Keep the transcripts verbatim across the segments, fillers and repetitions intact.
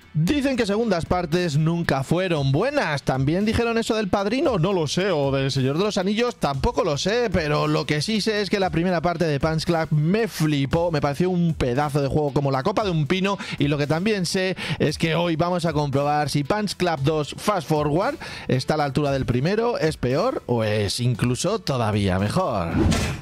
Dicen que segundas partes nunca fueron buenas. ¿También dijeron eso del Padrino? No lo sé. O del Señor de los Anillos tampoco lo sé. Pero lo que sí sé es que la primera parte de Punch Club me flipó. Me pareció un pedazo de juego como la copa de un pino. Y lo que también sé es que hoy vamos a comprobar si Punch Club dos Fast Forward está a la altura del primero, es peor o es incluso todavía mejor.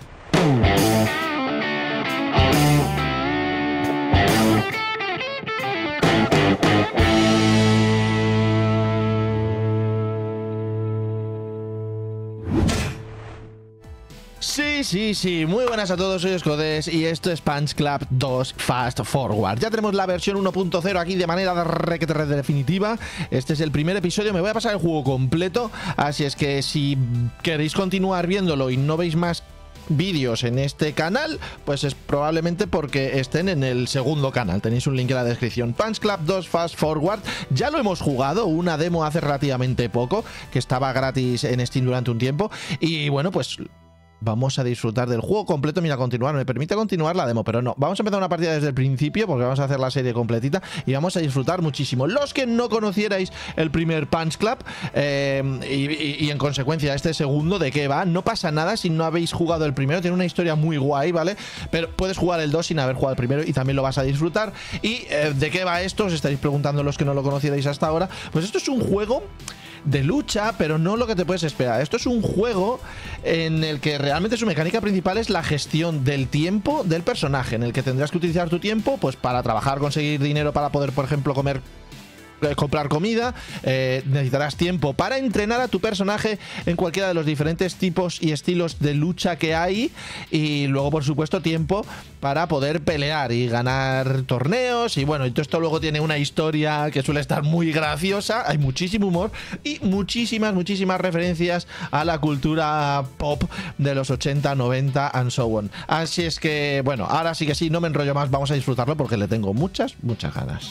Sí, sí, sí, muy buenas a todos, soy Escodés y esto es Punch Club dos Fast Forward. Ya tenemos la versión uno punto cero aquí de manera requete definitiva. Este es el primer episodio, me voy a pasar el juego completo, así es que si queréis continuar viéndolo y no veis más vídeos en este canal, pues es probablemente porque estén en el segundo canal. Tenéis un link en la descripción. Punch Club dos Fast Forward, ya lo hemos jugado, una demo hace relativamente poco, que estaba gratis en Steam durante un tiempo, y bueno, pues vamos a disfrutar del juego completo. Mira, continuar, me permite continuar la demo, pero no, vamos a empezar una partida desde el principio porque vamos a hacer la serie completita y vamos a disfrutar muchísimo. Los que no conocierais el primer Punch Club eh, y, y, y en consecuencia este segundo, ¿de qué va? No pasa nada si no habéis jugado el primero, tiene una historia muy guay, ¿vale? Pero puedes jugar el dos sin haber jugado el primero y también lo vas a disfrutar. ¿Y eh, de qué va esto? Os estaréis preguntando los que no lo conocierais hasta ahora. Pues esto es un juego de lucha, pero no lo que te puedes esperar. Esto es un juego en el que realmente su mecánica principal es la gestión del tiempo del personaje, en el que tendrás que utilizar tu tiempo pues para trabajar, conseguir dinero para poder, por ejemplo, comer, comprar comida. Eh, necesitarás tiempo para entrenar a tu personaje en cualquiera de los diferentes tipos y estilos de lucha que hay, y luego por supuesto tiempo para poder pelear y ganar torneos. Y bueno, y todo esto luego tiene una historia que suele estar muy graciosa, hay muchísimo humor y muchísimas, muchísimas referencias a la cultura pop de los ochenta, noventa and so on. Así es que bueno, ahora sí que sí, no me enrollo más, vamos a disfrutarlo porque le tengo muchas, muchas ganas.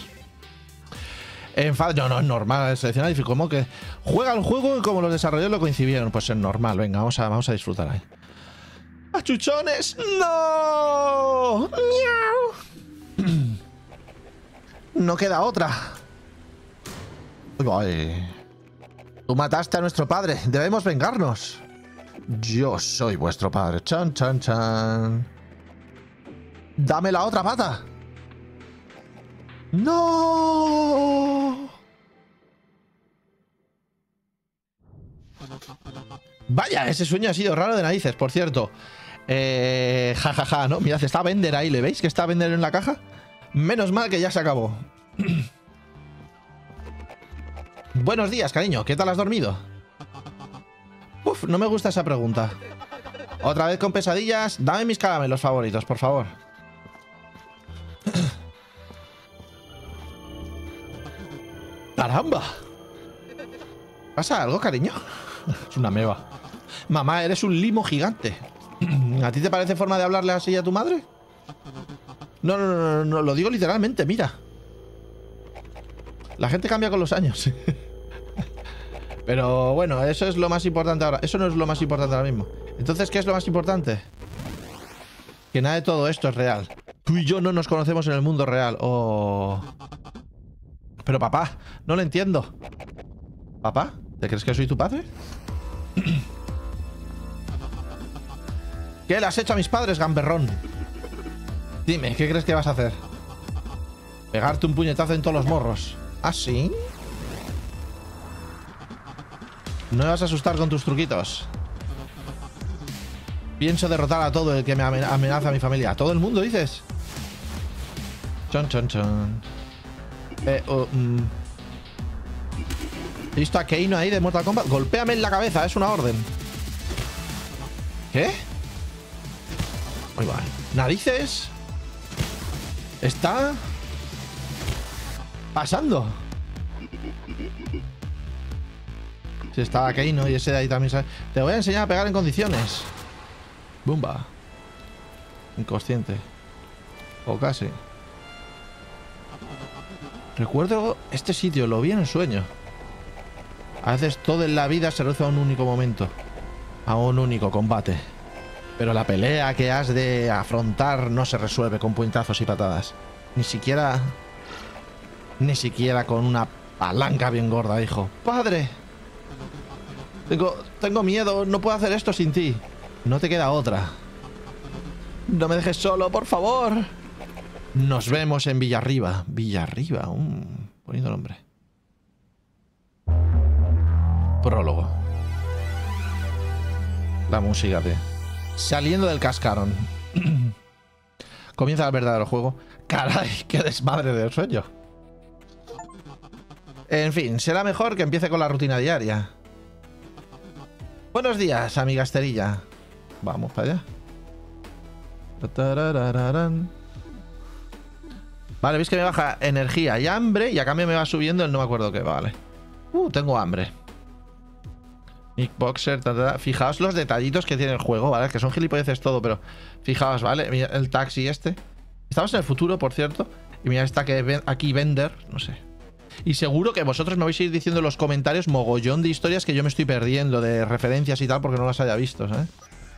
Enfado, no, no, es normal, seleccionar y como que juega el juego y como los desarrolladores lo coincidieron, pues es normal. Venga, vamos a, vamos a disfrutar ahí. ¡Achuchones! ¡No! ¡Miau! No queda otra. Ay. Tú mataste a nuestro padre, debemos vengarnos. Yo soy vuestro padre. Chan, chan, chan. Dame la otra pata. ¡No! Vaya, ese sueño ha sido raro de narices, por cierto. Eh, ja, ja, ja, ¿no? Mirad, está Bender ahí, ¿le veis que está Bender en la caja? Menos mal que ya se acabó. Buenos días, cariño, ¿qué tal has dormido? Uf, no me gusta esa pregunta. Otra vez con pesadillas. Dame mis caramelos favoritos, por favor. ¡Caramba! ¿Pasa algo, cariño? Es una meba. Mamá, eres un limo gigante. ¿A ti te parece forma de hablarle así a tu madre? No, no, no, no, no, lo digo literalmente, mira. La gente cambia con los años. Pero bueno, eso es lo más importante ahora. Eso no es lo más importante ahora mismo. Entonces, ¿qué es lo más importante? Que nada de todo esto es real. Tú y yo no nos conocemos en el mundo real. Oh... Pero papá, no lo entiendo. ¿Papá? ¿Te crees que soy tu padre? ¿Qué le has hecho a mis padres, gamberrón? Dime, ¿qué crees que vas a hacer? Pegarte un puñetazo en todos los morros. ¿Ah, sí? No me vas a asustar con tus truquitos. Pienso derrotar a todo el que me amenaza a mi familia. ¿A todo el mundo, dices? Chon, chon, chon. Eh, uh, mm. He visto a Keino ahí de Mortal Kombat. Golpéame en la cabeza, es una orden. ¿Qué? Muy mal. Narices. Está pasando. Si estaba Keino y ese de ahí también sabe. Te voy a enseñar a pegar en condiciones. Bumba. Inconsciente. O casi. Recuerdo este sitio, lo vi en el sueño. A veces todo en la vida se reduce a un único momento, a un único combate. Pero la pelea que has de afrontar no se resuelve con puñetazos y patadas. Ni siquiera Ni siquiera con una palanca bien gorda, hijo. ¡Padre! Tengo, tengo miedo, no puedo hacer esto sin ti. No te queda otra. No me dejes solo, por favor. Nos vemos en Villarriba. Villarriba, un bonito nombre. Prólogo. La música, tío. Saliendo del cascarón. Comienza el verdadero juego. Caray, qué desmadre del sueño. En fin, será mejor que empiece con la rutina diaria. Buenos días, amiga Esterilla. Vamos para allá. Vale, veis que me baja energía y hambre y a cambio me va subiendo el no me acuerdo qué, vale. Uh, tengo hambre. Nick Boxer, ta, ta, ta. Fijaos los detallitos que tiene el juego, ¿vale? Que son gilipolleces todo, pero fijaos, ¿vale? Mira el taxi este. Estamos en el futuro, por cierto. Y mira esta que ven aquí, Vender, no sé. Y seguro que vosotros me vais a ir diciendo en los comentarios mogollón de historias que yo me estoy perdiendo, de referencias y tal, porque no las haya visto, ¿sabes?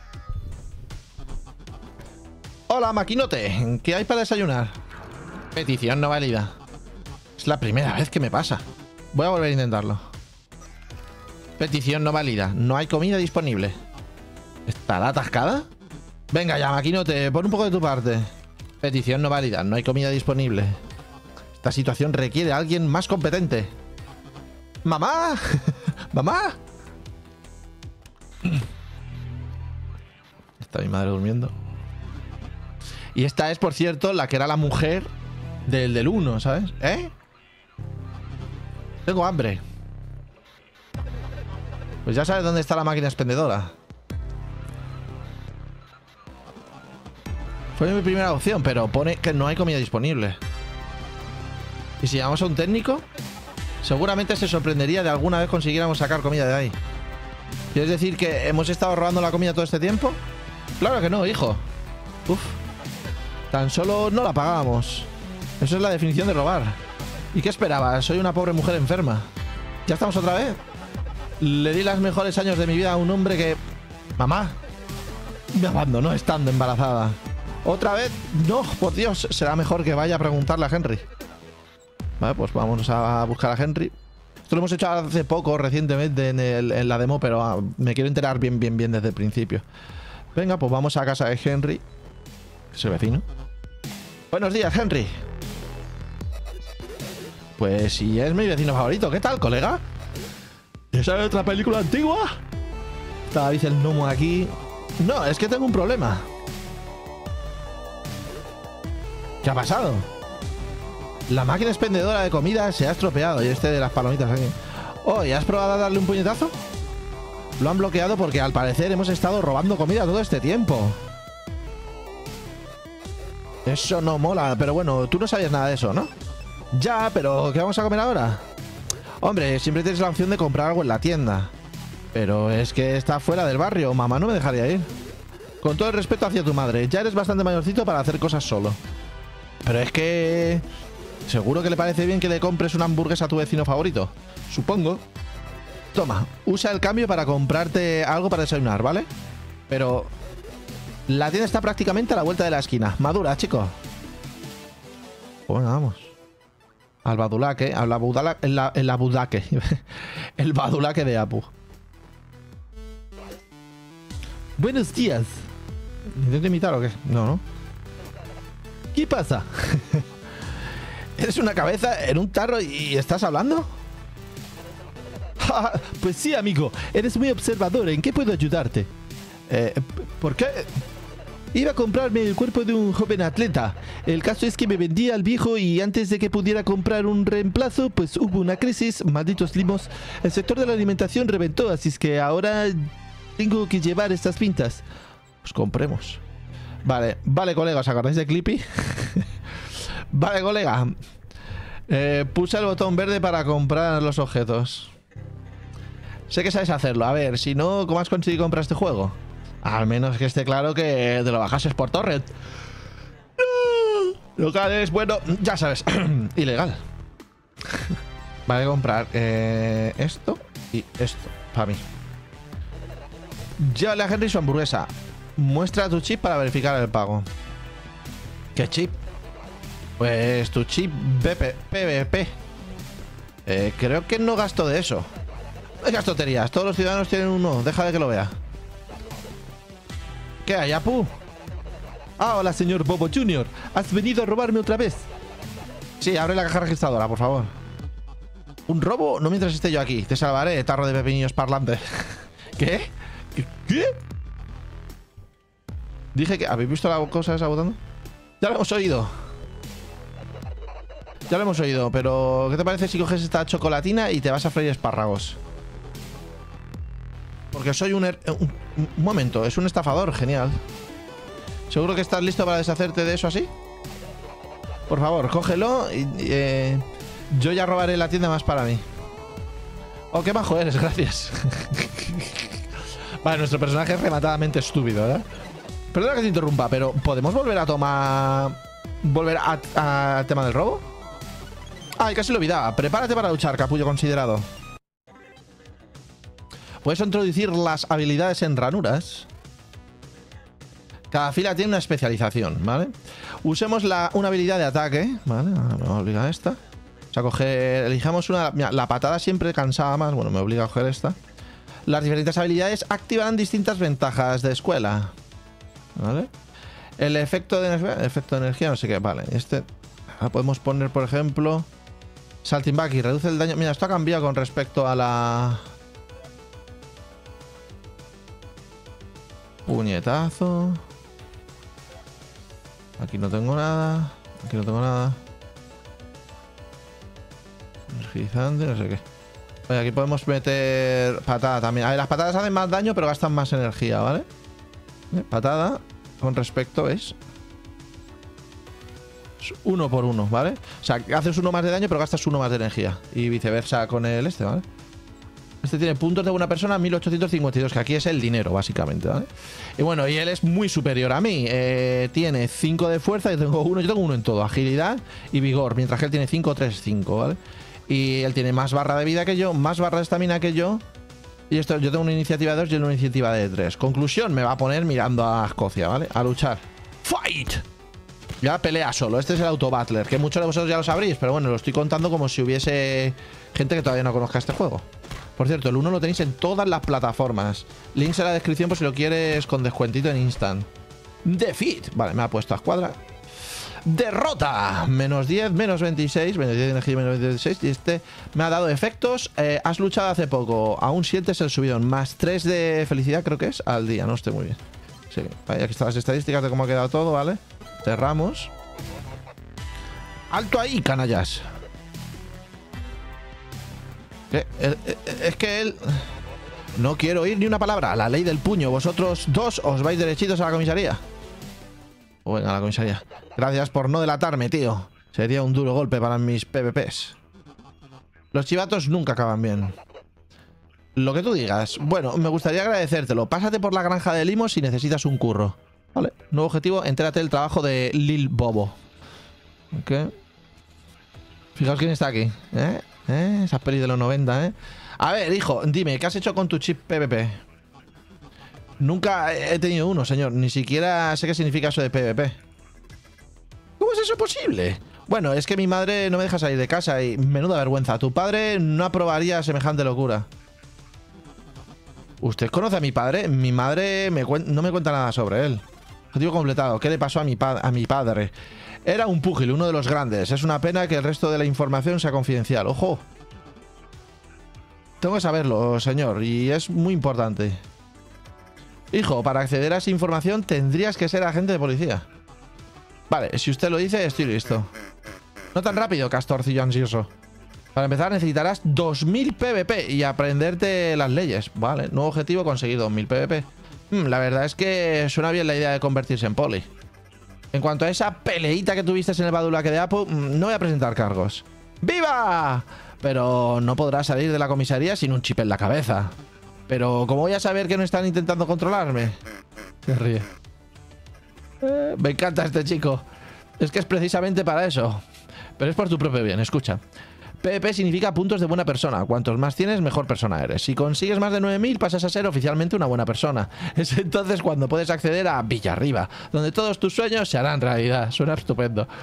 Hola, maquinote. ¿Qué hay para desayunar? Petición no válida. Es la primera vez que me pasa. Voy a volver a intentarlo. Petición no válida. No hay comida disponible. ¿Estará atascada? Venga ya, maquinote. Pon un poco de tu parte. Petición no válida. No hay comida disponible. Esta situación requiere a alguien más competente. ¡Mamá! ¡Mamá! Está mi madre durmiendo. Y esta es, por cierto, la que era la mujer del del uno, ¿sabes? ¿Eh? Tengo hambre. Pues ya sabes dónde está la máquina expendedora. Fue mi primera opción, pero pone que no hay comida disponible. ¿Y si llamamos a un técnico? Seguramente se sorprendería de alguna vez consiguiéramos sacar comida de ahí. ¿Quieres decir que hemos estado robando la comida todo este tiempo? Claro que no, hijo. Uf. Tan solo no la pagábamos. Eso es la definición de robar. ¿Y qué esperabas? Soy una pobre mujer enferma. ¿Ya estamos otra vez? Le di los mejores años de mi vida a un hombre que... Mamá. Me abandonó estando embarazada. ¿Otra vez? No, por Dios. Será mejor que vaya a preguntarle a Henry. Vale, pues vamos a buscar a Henry. Esto lo hemos hecho hace poco, recientemente, en, el, en la demo, pero ah, me quiero enterar bien, bien, bien desde el principio. Venga, pues vamos a casa de Henry. Que es el vecino. Buenos días, Henry. Pues si es mi vecino favorito. ¿Qué tal, colega? ¿Esa es otra película antigua? Está David el gnomo aquí. No, es que tengo un problema. ¿Qué ha pasado? La máquina expendedora de comida se ha estropeado. Y este de las palomitas aquí. Oh, ¿y has probado a darle un puñetazo? Lo han bloqueado porque al parecer hemos estado robando comida todo este tiempo. Eso no mola, pero bueno, tú no sabías nada de eso, ¿no? Ya, pero ¿qué vamos a comer ahora? Hombre, siempre tienes la opción de comprar algo en la tienda. Pero es que está fuera del barrio, mamá no me dejaría ir. Con todo el respeto hacia tu madre, ya eres bastante mayorcito para hacer cosas solo. Pero es que... ¿Seguro que le parece bien que le compres una hamburguesa a tu vecino favorito? Supongo. Toma, usa el cambio para comprarte algo para desayunar, ¿vale? Pero... la tienda está prácticamente a la vuelta de la esquina. Madura, chicos. Bueno, vamos. Al badulaque, a la budala, en la, en la budaque. El badulaque de Apu. Buenos días. ¿Intento imitar o qué? No, ¿no? ¿Qué pasa? ¿Eres una cabeza en un tarro y estás hablando? Pues sí, amigo. Eres muy observador. ¿En qué puedo ayudarte? Eh, ¿Por qué? Iba a comprarme el cuerpo de un joven atleta. El caso es que me vendía al viejo y antes de que pudiera comprar un reemplazo, pues hubo una crisis, malditos limos. El sector de la alimentación reventó, así es que ahora tengo que llevar estas pintas. Pues compremos. Vale, vale, colega, ¿os acordáis de Clippy? Vale, colega. Eh, puse el botón verde para comprar los objetos. Sé que sabes hacerlo. A ver, si no, ¿cómo has conseguido comprar este juego? Al menos que esté claro que te lo bajases por torrent. No. Locales, bueno, ya sabes. Ilegal. Vale, comprar eh, esto y esto para mí. Llévale a Henry su hamburguesa. Muestra tu chip para verificar el pago. ¿Qué chip? Pues tu chip B P P V P. Eh, creo que no gasto de eso. No gasto tonterías. Todos los ciudadanos tienen uno. Deja de que lo vea. ¿Qué hay, Apu? Ah, hola, señor Bobo junior ¿Has venido a robarme otra vez? Sí, abre la caja registradora, por favor. ¿Un robo? No mientras esté yo aquí. Te salvaré, tarro de pepinillos parlantes. ¿Qué? ¿Qué? ¿Qué? Dije que... ¿Habéis visto la cosa esa botando? Ya lo hemos oído. Ya lo hemos oído, pero... ¿Qué te parece si coges esta chocolatina y te vas a freír espárragos? Porque soy un... Er un, un momento, es un estafador, genial. ¿Seguro que estás listo para deshacerte de eso así? Por favor, cógelo y... Eh, yo ya robaré la tienda más para mí. Oh, qué bajo eres, gracias. Vale, nuestro personaje es rematadamente estúpido, ¿verdad? Perdona que te interrumpa, pero ¿podemos volver a tomar... volver al tema del robo? Ay, casi lo olvidaba. Prepárate para luchar, capullo considerado. Puedes introducir las habilidades en ranuras. Cada fila tiene una especialización, ¿vale? Usemos la, una habilidad de ataque, ¿vale? Ahora me obliga a esta. O sea, coger... Elijamos una... Mira, la patada siempre cansaba más. Bueno, me obliga a coger esta. Las diferentes habilidades activarán distintas ventajas de escuela. ¿Vale? El efecto de energía... El efecto de energía, no sé qué. Vale, este... Ahora podemos poner, por ejemplo... Salting back y reduce el daño. Mira, esto ha cambiado con respecto a la... Puñetazo. Aquí no tengo nada. Aquí no tengo nada. Energizante, no sé qué. Oye, aquí podemos meter patada también. A ver, las patadas hacen más daño, pero gastan más energía, ¿vale? ¿Eh? Patada con respecto es... es uno por uno, ¿vale? O sea, haces uno más de daño, pero gastas uno más de energía. Y viceversa con el este, ¿vale? Este tiene puntos de buena persona, mil ochocientos cincuenta y dos, que aquí es el dinero, básicamente, ¿vale? Y bueno, y él es muy superior a mí. Eh, tiene cinco de fuerza, yo tengo uno, yo tengo uno en todo. Agilidad y vigor, mientras que él tiene cinco, tres, cinco, ¿vale? Y él tiene más barra de vida que yo, más barra de estamina que yo. Y esto, yo tengo una iniciativa de dos y él una iniciativa de tres. Conclusión, me va a poner mirando a Escocia, ¿vale? A luchar. ¡Fight! Ya pelea solo. Este es el Autobattler, que muchos de vosotros ya lo sabréis, pero bueno, lo estoy contando como si hubiese gente que todavía no conozca este juego. Por cierto, el uno lo tenéis en todas las plataformas. Links en la descripción por si lo quieres con descuentito en Instant. Defeat. Vale, me ha puesto a escuadra. Derrota. Menos diez, menos veintiséis. Menos diez de energía, menos veintiséis. Y este me ha dado efectos. Eh, has luchado hace poco. Aún sientes el subidón. Más tres de felicidad, creo que es, al día. No estoy muy bien. Sí. Vale, aquí están las estadísticas de cómo ha quedado todo, ¿vale? Cerramos. Alto ahí, canallas. ¿Qué? Es que él... No quiero oír ni una palabra. La ley del puño. Vosotros dos os vais derechitos a la comisaría. O venga, a la comisaría. Gracias por no delatarme, tío. Sería un duro golpe para mis P V Ps. Los chivatos nunca acaban bien. Lo que tú digas. Bueno, me gustaría agradecértelo. Pásate por la granja de limos si necesitas un curro. Vale. Nuevo objetivo, entérate del trabajo de Lil Bobo. Ok. Fijaos quién está aquí. ¿Eh? ¿Eh? Esas pelis de los noventa, ¿eh? A ver, hijo, dime, ¿qué has hecho con tu chip P V P? Nunca he tenido uno, señor. Ni siquiera sé qué significa eso de P V P. ¿Cómo es eso posible? Bueno, es que mi madre no me deja salir de casa y menuda vergüenza. Tu padre no aprobaría semejante locura. ¿Usted conoce a mi padre? Mi madre me no me cuenta nada sobre él. Objetivo completado. ¿Qué le pasó a mi, pa a mi padre? Era un púgil, uno de los grandes. Es una pena que el resto de la información sea confidencial. ¡Ojo! Tengo que saberlo, señor, y es muy importante. Hijo, para acceder a esa información tendrías que ser agente de policía. Vale, si usted lo dice, estoy listo. No tan rápido, castorcillo ansioso. Para empezar necesitarás dos mil P V P y aprenderte las leyes. Vale, nuevo objetivo, conseguir dos mil P V P. Hmm, la verdad es que suena bien la idea de convertirse en poli. En cuanto a esa peleita que tuviste en el badulaque de Apu, no voy a presentar cargos. ¡Viva! Pero no podrás salir de la comisaría sin un chip en la cabeza. Pero ¿cómo voy a saber que no están intentando controlarme? Se ríe. Eh, me encanta este chico. Es que es precisamente para eso. Pero es por tu propio bien, escucha. P V P significa puntos de buena persona. Cuantos más tienes, mejor persona eres. Si consigues más de nueve mil, pasas a ser oficialmente una buena persona. Es entonces cuando puedes acceder a Villarriba, donde todos tus sueños se harán realidad. Suena estupendo.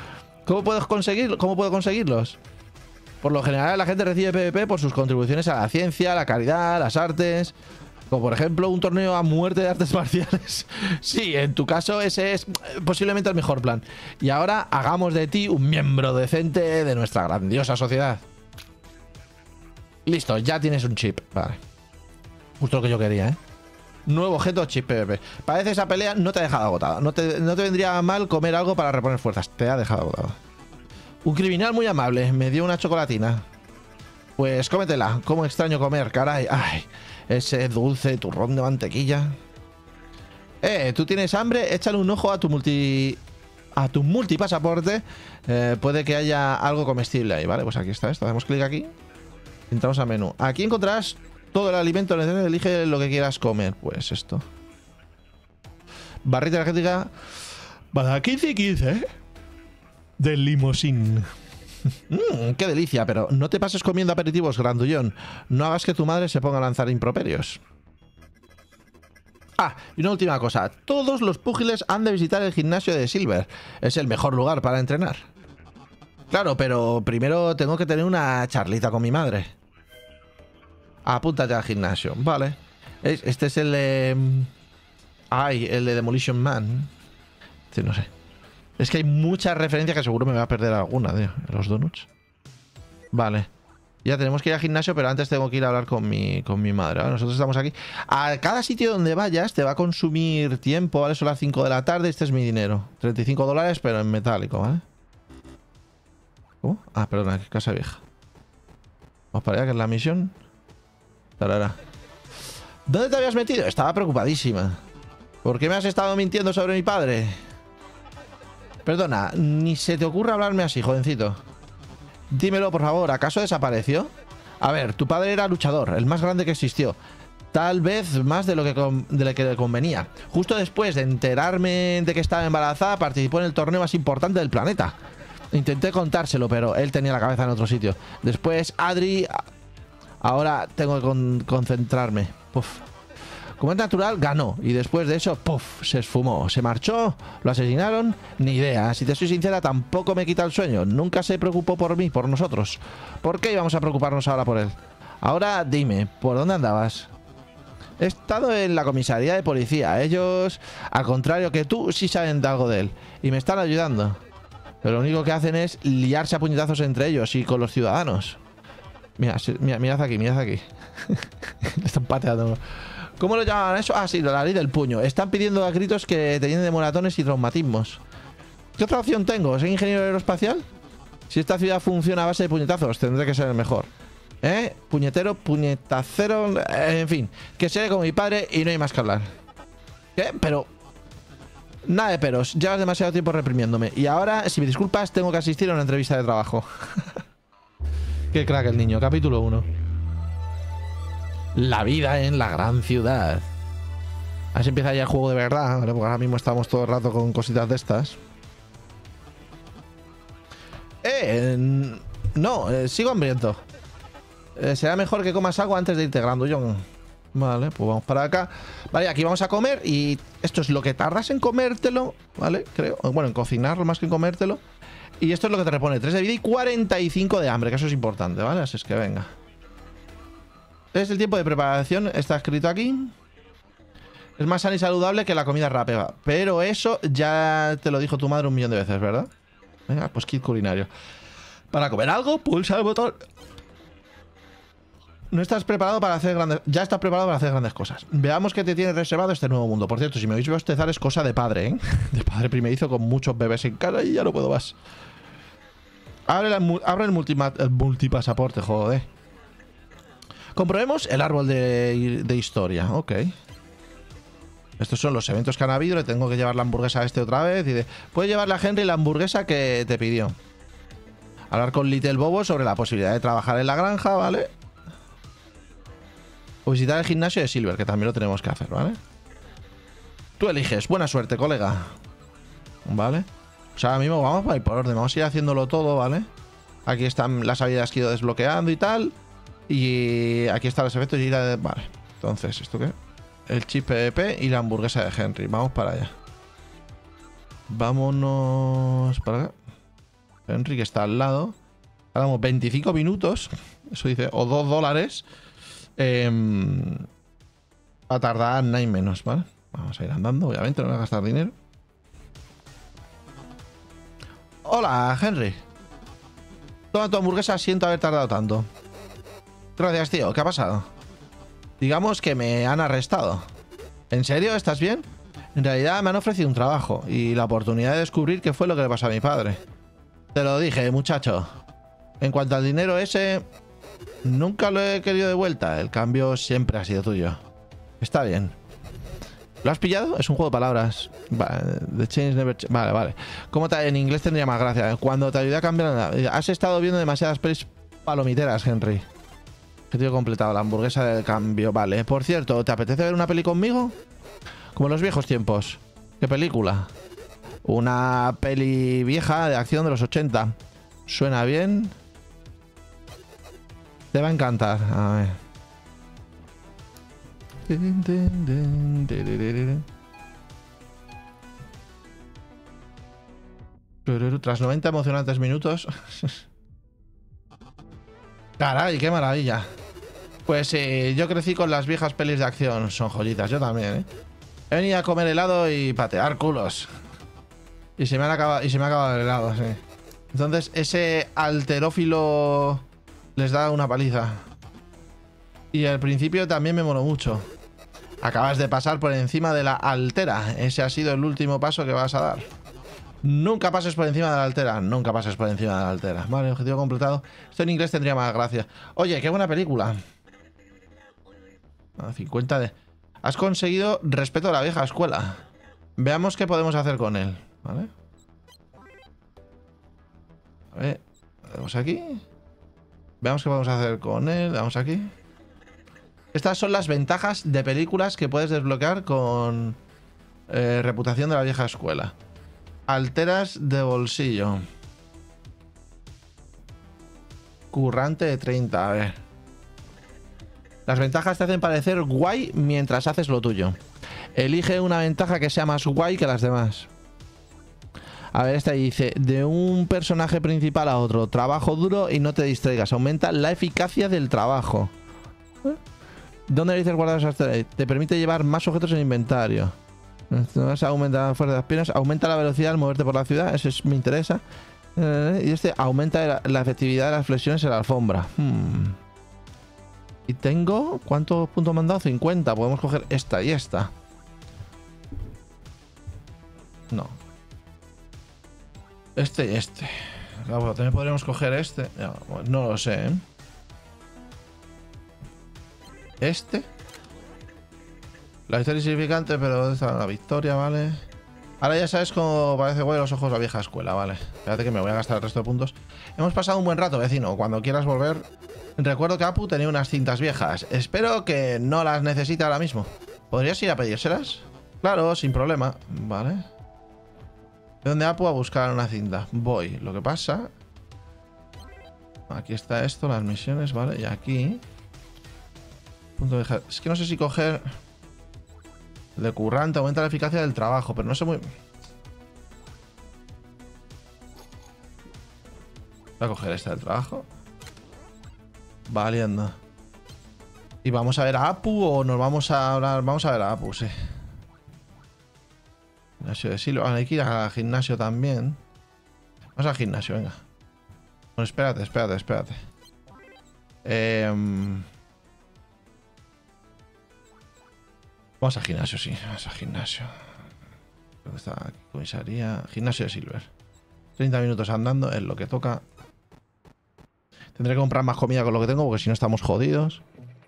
¿Cómo puedo conseguirlo? ¿Cómo puedo conseguirlos? Por lo general la gente recibe PvP por sus contribuciones a la ciencia, la caridad, las artes. Como por ejemplo un torneo a muerte de artes marciales. Sí, en tu caso ese es posiblemente el mejor plan. Y ahora hagamos de ti un miembro decente de nuestra grandiosa sociedad. Listo, ya tienes un chip. Vale. Justo lo que yo quería, ¿eh? Nuevo objeto, chip PvP. Parece esa pelea no te ha dejado agotado. No te, no te vendría mal comer algo para reponer fuerzas. Te ha dejado agotado. Un criminal muy amable. Me dio una chocolatina. Pues cómetela. Cómo extraño comer, caray. Ay, ese dulce turrón de mantequilla. Eh, ¿tú tienes hambre? Échale un ojo a tu multi... A tu multipasaporte. Eh, puede que haya algo comestible ahí, ¿vale? Pues aquí está esto. Hacemos clic aquí. Entramos a menú. Aquí encontrarás todo el alimento necesario. Elige lo que quieras comer. Pues esto. Barrita energética. Para quince y quince, ¿eh? Del limosín. Mmm, qué delicia, pero no te pases comiendo aperitivos, grandullón. No hagas que tu madre se ponga a lanzar improperios. Ah, y una última cosa. Todos los púgiles han de visitar el gimnasio de Silver. Es el mejor lugar para entrenar. Claro, pero primero tengo que tener una charlita con mi madre. Apúntate al gimnasio. Vale. Este es el de... Ay, el de Demolition Man. Sí, no sé. Es que hay muchas referencias que seguro me voy a perder alguna, tío. Los donuts. Vale. Ya tenemos que ir al gimnasio, pero antes tengo que ir a hablar con mi, con mi madre, ¿vale? Nosotros estamos aquí. A cada sitio donde vayas te va a consumir tiempo, ¿vale? Son las cinco de la tarde. Este es mi dinero. treinta y cinco dólares, pero en metálico, ¿vale? ¿Cómo? Ah, perdona, casa vieja. Vamos para allá, que es la misión. Tarara. ¿Dónde te habías metido? Estaba preocupadísima. ¿Por qué me has estado mintiendo sobre mi padre? Perdona, ni se te ocurra hablarme así, jovencito. Dímelo, por favor, ¿acaso desapareció? A ver, tu padre era luchador, el más grande que existió. Tal vez más de lo que, de lo que le convenía. Justo después de enterarme de que estaba embarazada, participó en el torneo más importante del planeta. Intenté contárselo, pero él tenía la cabeza en otro sitio. Después, Adri... Ahora tengo que con concentrarme. Puf. Como es natural, ganó. Y después de eso, puff, se esfumó. Se marchó, lo asesinaron, ni idea. Si te soy sincera, tampoco me quita el sueño. Nunca se preocupó por mí, por nosotros. ¿Por qué íbamos a preocuparnos ahora por él? Ahora dime, ¿por dónde andabas? He estado en la comisaría de policía. Ellos, al contrario que tú, sí saben de algo de él. Y me están ayudando. Pero lo único que hacen es liarse a puñetazos entre ellos y con los ciudadanos. Mira, mira mirad aquí, mirad aquí. Le están pateando. ¿Cómo lo llaman eso? Ah, sí, la ley del puño. Están pidiendo a gritos que te llenen de moratones y traumatismos. ¿Qué otra opción tengo? ¿Soy ingeniero aeroespacial? Si esta ciudad funciona a base de puñetazos, tendré que ser el mejor. ¿Eh? Puñetero, puñetacero... En fin, que seré como mi padre y no hay más que hablar. ¿Qué? Pero... Nada de peros. Llevas demasiado tiempo reprimiéndome. Y ahora, si me disculpas, tengo que asistir a una entrevista de trabajo. Qué crack el niño. Capítulo uno. La vida en la gran ciudad. Así empieza ya el juego de verdad, ¿vale? Porque ahora mismo estamos todo el rato con cositas de estas. Eh, no, eh, sigo hambriento. Eh, será mejor que comas algo antes de irte, grandullón. Vale, pues vamos para acá. Vale, aquí vamos a comer y esto es lo que tardas en comértelo, ¿vale? Creo, bueno, en cocinarlo más que en comértelo. Y esto es lo que te repone tres de vida y cuarenta y cinco de hambre, que eso es importante, ¿vale? Así es que venga. Es el tiempo de preparación, está escrito aquí. Es más sana y saludable que la comida rápida. Pero eso ya te lo dijo tu madre un millón de veces, ¿verdad? Venga, pues kit culinario. Para comer algo, pulsa el botón. No estás preparado para hacer grandes... Ya estás preparado para hacer grandes cosas. Veamos qué te tiene reservado este nuevo mundo. Por cierto, si me veis bostezar es cosa de padre, ¿eh? De padre primerizo con muchos bebés en casa y ya no puedo más. Abre, la, abre el, multi, el multipasaporte, joder. Comprobemos el árbol de, de historia. Ok. Estos son los eventos que han habido. Le tengo que llevar la hamburguesa a este otra vez. Y de, puedes llevarle a Henry la hamburguesa que te pidió. Hablar con Little Bobo sobre la posibilidad de trabajar en la granja, ¿vale? O visitar el gimnasio de Silver, que también lo tenemos que hacer, ¿vale? Tú eliges. Buena suerte, colega. ¿Vale? O sea, ahora mismo vamos a ir por orden. Vamos a ir haciéndolo todo, ¿vale? Aquí están las habilidades que he ido desbloqueando y tal. Y aquí están los efectos y la... Vale. Entonces, ¿esto qué? El chip PvP y la hamburguesa de Henry. Vamos para allá. Vámonos para acá. Henry, que está al lado. Damos veinticinco minutos. Eso dice, o dos dólares. Eh, va a tardar nada y menos, ¿vale? Vamos a ir andando, obviamente, no voy a gastar dinero. Hola, Henry. Toma tu hamburguesa, siento haber tardado tanto. Gracias, tío. ¿Qué ha pasado? Digamos que me han arrestado. ¿En serio? ¿Estás bien? En realidad me han ofrecido un trabajo y la oportunidad de descubrir qué fue lo que le pasó a mi padre. Te lo dije, muchacho. En cuanto al dinero ese, nunca lo he querido de vuelta. El cambio siempre ha sido tuyo. Está bien. ¿Lo has pillado? Es un juego de palabras. Vale, the change never ch vale, vale. ¿Cómo te en inglés tendría más gracia? Cuando te ayudé a cambiar... Has estado viendo demasiadas pelis palomiteras, Henry. Objetivo completado. La hamburguesa del cambio. Vale. Por cierto, ¿te apetece ver una peli conmigo? Como en los viejos tiempos. ¿Qué película? Una peli vieja de acción de los ochenta. ¿Suena bien? Te va a encantar. A ver. Tras noventa emocionantes minutos. Caray, qué maravilla. Pues eh, yo crecí con las viejas pelis de acción. Son joyitas, yo también, ¿eh? He venido a comer helado y patear culos. Y se me, han acabado, y se me ha acabado el helado, sí. Entonces ese alterófilo les da una paliza. Y al principio también me moló mucho. Acabas de pasar por encima de la altera. Ese ha sido el último paso que vas a dar. Nunca pases por encima de la altera. Nunca pases por encima de la altera. Vale, objetivo completado. Esto en inglés tendría más gracia. Oye, qué buena película. A cincuenta de... Has conseguido respeto a la vieja escuela. Veamos qué podemos hacer con él. ¿Vale? A ver. Vamos aquí. Veamos qué podemos hacer con él. Vamos aquí. Estas son las ventajas de películas que puedes desbloquear con eh, reputación de la vieja escuela. Alteras de bolsillo. Currante de treinta. A ver. Las ventajas te hacen parecer guay mientras haces lo tuyo. Elige una ventaja que sea más guay que las demás. A ver, esta dice, de un personaje principal a otro, trabajo duro y no te distraigas. Aumenta la eficacia del trabajo. ¿Eh? ¿Dónde dices guardar esas tareas? Te permite llevar más objetos en inventario. Aumenta la fuerza de las piernas, aumenta la velocidad al moverte por la ciudad, eso es, me interesa. Eh, y este aumenta la, la efectividad de las flexiones en la alfombra. Hmm. Y tengo... ¿Cuántos puntos me han dado? cincuenta. Podemos coger esta y esta. No. Este y este. Claro, también podríamos coger este. No, no lo sé, ¿eh? Este. La victoria es insignificante, pero ¿dónde está la victoria? Vale. Ahora ya sabes cómo parece guay los ojos la vieja escuela, vale. Espérate que me voy a gastar el resto de puntos. Hemos pasado un buen rato, vecino. Cuando quieras volver... Recuerdo que Apu tenía unas cintas viejas. Espero que no las necesite ahora mismo. ¿Podrías ir a pedírselas? Claro, sin problema. Vale. ¿De dónde Apu a buscar una cinta? Voy. Lo que pasa... Aquí está esto, las misiones, vale. Y aquí... Punto de... Es que no sé si coger... El de currante aumenta la eficacia del trabajo, pero no sé muy... Voy a coger este del trabajo. Valiendo. ¿Y vamos a ver a Apu o nos vamos a hablar? Vamos a ver a Apu, sí. Gimnasio de Silo. Hay que ir al gimnasio también. Vamos al gimnasio, venga. Bueno, espérate, espérate, espérate. Eh... Vamos al gimnasio, sí. Vamos al gimnasio. Creo que está aquí, comisaría. Gimnasio de Silver. treinta minutos andando es lo que toca. Tendré que comprar más comida con lo que tengo porque si no estamos jodidos.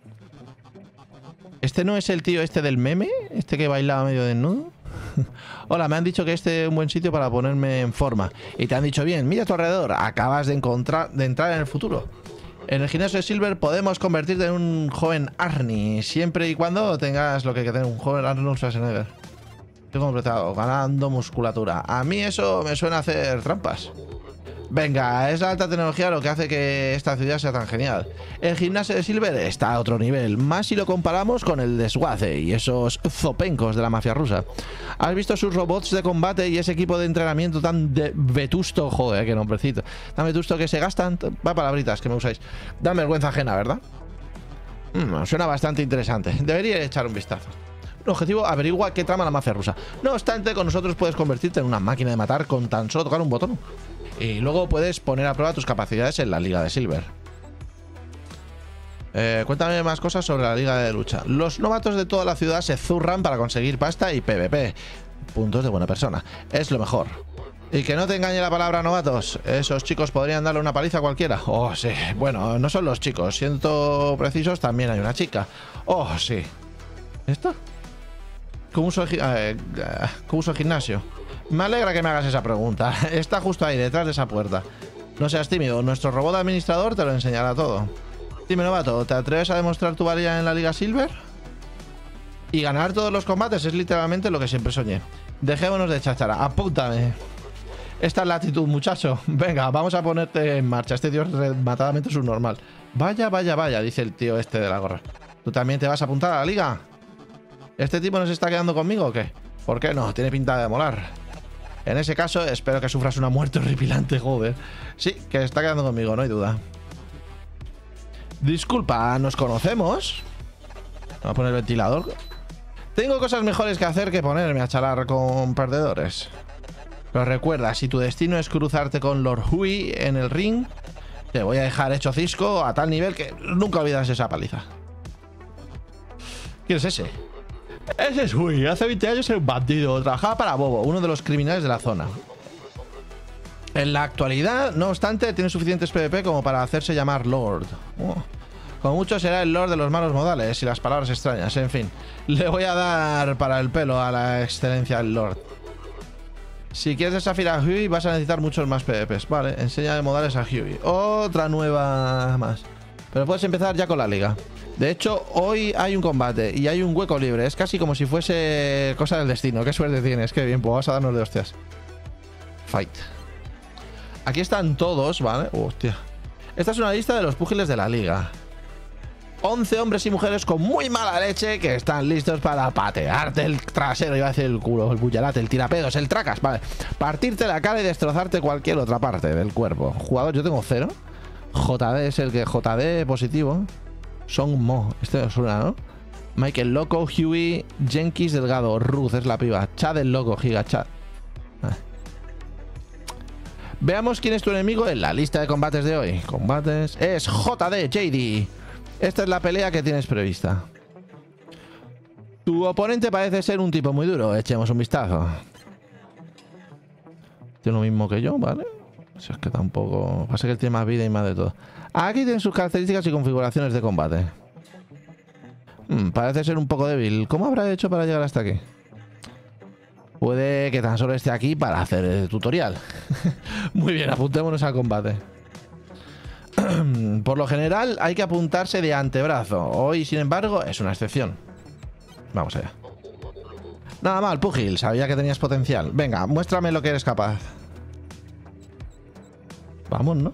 ¿Este no es el tío este del meme? ¿Este que bailaba medio desnudo? Hola, me han dicho que este es un buen sitio para ponerme en forma. Y te han dicho bien, mira a tu alrededor. Acabas de, encontrar, de entrar en el futuro. En el gimnasio de Silver podemos convertirte en un joven Arnie. Siempre y cuando tengas lo que hay que tener un joven Arnold Schwarzenegger. Estoy completado, ganando musculatura. A mí eso me suena a hacer trampas. Venga, es la alta tecnología lo que hace que esta ciudad sea tan genial. El gimnasio de Silver está a otro nivel, más si lo comparamos con el de Swaze y esos zopencos de la mafia rusa. ¿Has visto sus robots de combate y ese equipo de entrenamiento tan de vetusto? Joder, qué nombrecito. Tan vetusto que se gastan. Va, palabritas que me usáis. Dan vergüenza ajena, ¿verdad? Mm, suena bastante interesante. Debería echar un vistazo. El objetivo, averigua qué trama la mafia rusa. No obstante, con nosotros puedes convertirte en una máquina de matar con tan solo tocar un botón. Y luego puedes poner a prueba tus capacidades en la Liga de Silver. Eh, cuéntame más cosas sobre la Liga de Lucha. Los novatos de toda la ciudad se zurran para conseguir pasta y PvP. Puntos de buena persona. Es lo mejor. Y que no te engañe la palabra novatos. Esos chicos podrían darle una paliza a cualquiera. Oh, sí. Bueno, no son los chicos. Siendo precisos, también hay una chica. Oh, sí. ¿Esto? ¿Cómo uso el, eh, ¿Cómo uso el gimnasio? Me alegra que me hagas esa pregunta. Está justo ahí, detrás de esa puerta. No seas tímido, nuestro robot administrador te lo enseñará todo. Dime, novato, ¿te atreves a demostrar tu valía en la Liga Silver? Y ganar todos los combates es literalmente lo que siempre soñé. Dejémonos de cháchara, apúntame. Esta es la actitud, muchacho. Venga, vamos a ponerte en marcha. Este tío es rematadamente subnormal. Vaya, vaya, vaya, dice el tío este de la gorra. ¿Tú también te vas a apuntar a la liga? ¿Este tipo no se está quedando conmigo o qué? ¿Por qué no? Tiene pinta de molar. En ese caso, espero que sufras una muerte horripilante, joder. Sí, que está quedando conmigo, no hay duda. Disculpa, ¿nos conocemos? Vamos a poner el ventilador. Tengo cosas mejores que hacer que ponerme a charlar con perdedores. Pero recuerda, si tu destino es cruzarte con Lord Hui en el ring, te voy a dejar hecho cisco a tal nivel que nunca olvidarás esa paliza. ¿Quién es ese? Ese es Hui. Hace veinte años era un bandido. Trabajaba para Bobo, uno de los criminales de la zona. En la actualidad, no obstante, tiene suficientes PvP como para hacerse llamar Lord. Oh. Como mucho será el Lord de los malos modales y las palabras extrañas. En fin, le voy a dar para el pelo a la excelencia del Lord. Si quieres desafiar a Huey, vas a necesitar muchos más PvPs. Vale, enseña de modales a Huey. Otra nueva más. Pero puedes empezar ya con la liga. De hecho, hoy hay un combate y hay un hueco libre. Es casi como si fuese cosa del destino. Qué suerte tienes, qué bien. Pues vamos a darnos de hostias. Fight. Aquí están todos, ¿vale? Uh, hostia. Esta es una lista de los púgiles de la liga. once hombres y mujeres con muy mala leche que están listos para patearte el trasero, iba a decir el culo, el bullarate, el tirapedos, el tracas, vale. Partirte la cara y destrozarte cualquier otra parte del cuerpo. Jugador, yo tengo cero. J D es el que... J D positivo. Song Mo, este no suena, ¿no? Michael Loco, Huey, Jenkins Delgado, Ruth es la piba. Chad el loco, Giga Chad. Vale. Veamos quién es tu enemigo en la lista de combates de hoy. Combates... Es J D, J D. Esta es la pelea que tienes prevista. Tu oponente parece ser un tipo muy duro. Echemos un vistazo. Tiene lo mismo que yo, ¿vale? Si es que tampoco... Pasa que él tiene más vida y más de todo. Aquí tienen sus características y configuraciones de combate. Hmm, parece ser un poco débil. ¿Cómo habrá hecho para llegar hasta aquí? Puede que tan solo esté aquí para hacer el tutorial. Muy bien, apuntémonos al combate. Por lo general hay que apuntarse de antebrazo. Hoy, sin embargo, es una excepción. Vamos allá. Nada mal, Pugil. Sabía que tenías potencial. Venga, muéstrame lo que eres capaz. Vamos, ¿no?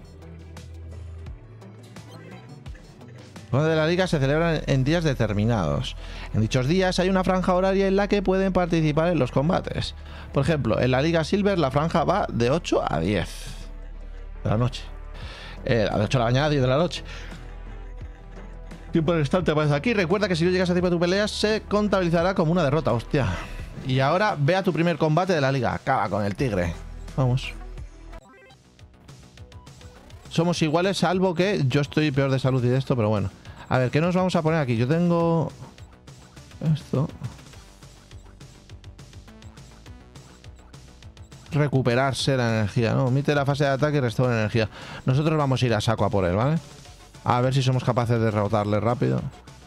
Los de la liga se celebran en días determinados. En dichos días hay una franja horaria en la que pueden participar en los combates. Por ejemplo, en la Liga Silver la franja va de ocho a diez de la noche. Eh, de ocho de la mañana a diez de la noche. Tiempo de instante aparece aquí. Recuerda que si no llegas a tiempo de tu pelea se contabilizará como una derrota, hostia. Y ahora ve a tu primer combate de la liga. Acaba con el tigre. Vamos. Somos iguales, salvo que yo estoy peor de salud y de esto, pero bueno. A ver, ¿qué nos vamos a poner aquí? Yo tengo... Esto... Recuperarse la energía, ¿no? Omite la fase de ataque y restaura energía. Nosotros vamos a ir a saco a por él, ¿vale? A ver si somos capaces de derrotarle rápido.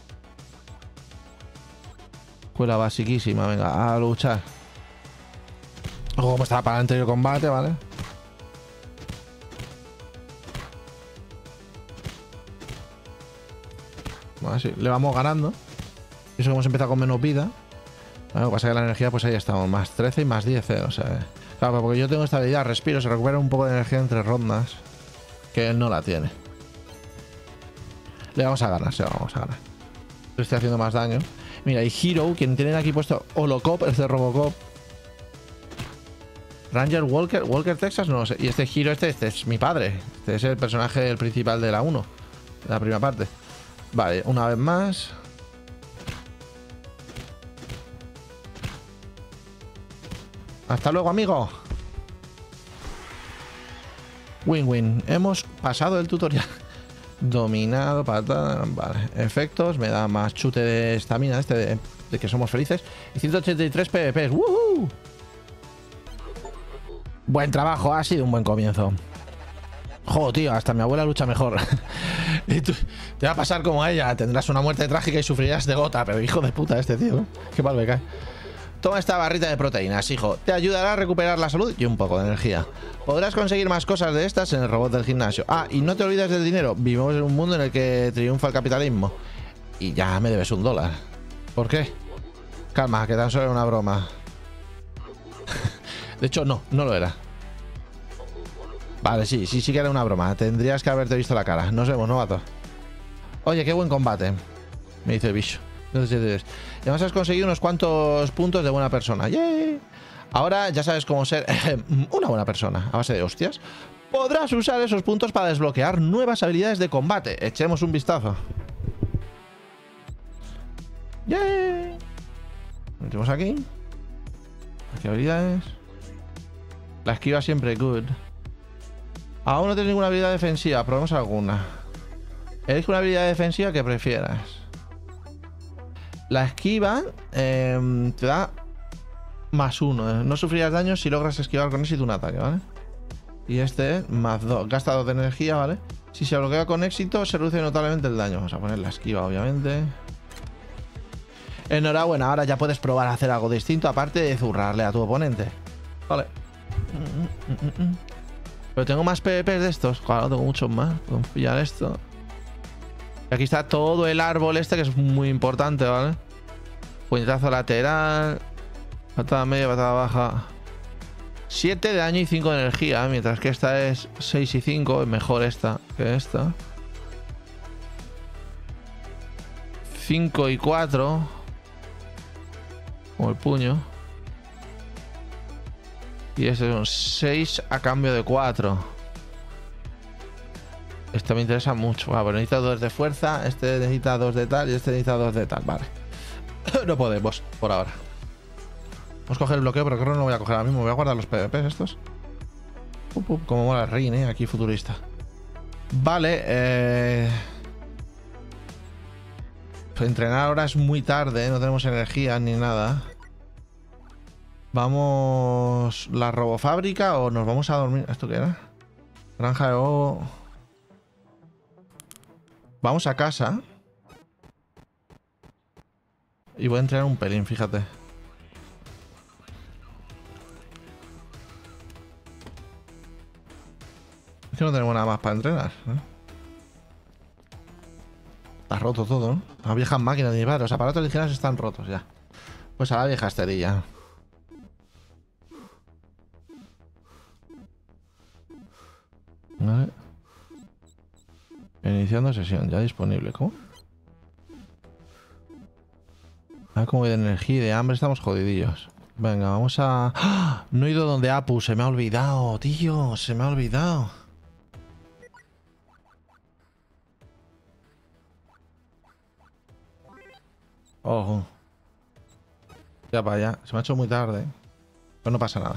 Escuela basiquísima, venga, a luchar. Ojo, como estaba para el anterior combate, ¿vale? Bueno, sí, le vamos ganando. Eso que hemos empezado con menos vida. Bueno, lo que pasa es que la energía, pues ahí estamos. Más trece y más diez, ¿eh? O sea, Claro, porque yo tengo esta habilidad, respiro, se recupera un poco de energía entre rondas. Que él no la tiene. Le vamos a ganar, se lo vamos a ganar. Le estoy haciendo más daño. Mira, y Hero, quien tienen aquí puesto Holocop, es de Robocop. Ranger Walker, Walker Texas, no lo sé. Y este Hero, este, este es mi padre. Este es el personaje el principal de la uno. De la primera parte. Vale, una vez más. Hasta luego, amigo. Win-win. Hemos pasado el tutorial. Dominado, patada. Vale. Efectos. Me da más chute de estamina este de, de que somos felices. Y ciento ochenta y tres P V Ps. ¡Woohoo! Buen trabajo. Ha sido un buen comienzo. Joder, tío. Hasta mi abuela lucha mejor. Y tú, te va a pasar como a ella. Tendrás una muerte trágica y sufrirás de gota. Pero hijo de puta este tío, ¿no? Qué mal me cae. Toma esta barrita de proteínas, hijo. Te ayudará a recuperar la salud y un poco de energía. Podrás conseguir más cosas de estas en el robot del gimnasio. Ah, y no te olvides del dinero. Vivimos en un mundo en el que triunfa el capitalismo. Y ya me debes un dólar. ¿Por qué? Calma, que tan solo era una broma. De hecho, no, no lo era. Vale, sí, sí, sí que era una broma. Tendrías que haberte visto la cara. Nos vemos, novato. Oye, qué buen combate. Me dice el bicho. Entonces, además has conseguido unos cuantos puntos de buena persona. ¡Yay! Ahora ya sabes cómo ser una buena persona a base de hostias. Podrás usar esos puntos para desbloquear nuevas habilidades de combate. Echemos un vistazo. ¡Yay! Metemos aquí. Aquí habilidades. La esquiva siempre good. Aún no tienes ninguna habilidad defensiva. Probemos alguna. Elige una habilidad defensiva que prefieras. La esquiva eh, te da más uno. ¿eh? No sufrirás daño si logras esquivar con éxito un ataque, ¿vale? Y este más dos. Gasta dos de energía, ¿vale? Si se bloquea con éxito, se reduce notablemente el daño. Vamos a poner la esquiva, obviamente. Enhorabuena, ahora ya puedes probar a hacer algo distinto, aparte de zurrarle a tu oponente. Vale. Pero tengo más P V Ps de estos. Claro, tengo muchos más. Podemos pillar esto. Y aquí está todo el árbol este, que es muy importante, ¿vale? Puñetazo lateral. Patada media, patada baja. siete de daño y cinco de energía, ¿eh? Mientras que esta es seis y cinco. Es mejor esta que esta. cinco y cuatro. Como el puño. Y este son seis a cambio de cuatro. Este me interesa mucho. Ah, pero necesita dos de fuerza. Este necesita dos de tal. Y este necesita dos de tal. Vale. No podemos, por ahora. Vamos a coger el bloqueo, pero creo que no lo voy a coger ahora mismo. Voy a guardar los P V Ps estos. Uh, uh, como mola el ring, ¿eh? Aquí futurista. Vale. Eh... Pues entrenar ahora es muy tarde, ¿eh? No tenemos energía ni nada. Vamos... ¿La robofábrica o nos vamos a dormir? ¿Esto qué era? Granja de huevo... Vamos a casa. Y voy a entrenar un pelín, fíjate. Es que no tenemos nada más para entrenar, ¿eh? Está roto todo, ¿no? Las viejas máquinas de llevar. Los aparatos ligeros están rotos ya. Pues a la vieja esterilla. Vale. Iniciando sesión, ya disponible. ¿Cómo? A ver cómo de energía y de hambre estamos jodidillos. Venga, vamos a... ¡Ah! No he ido donde Apu, se me ha olvidado, tío. Se me ha olvidado. Ojo. Ya para allá. Se me ha hecho muy tarde. Pero no pasa nada.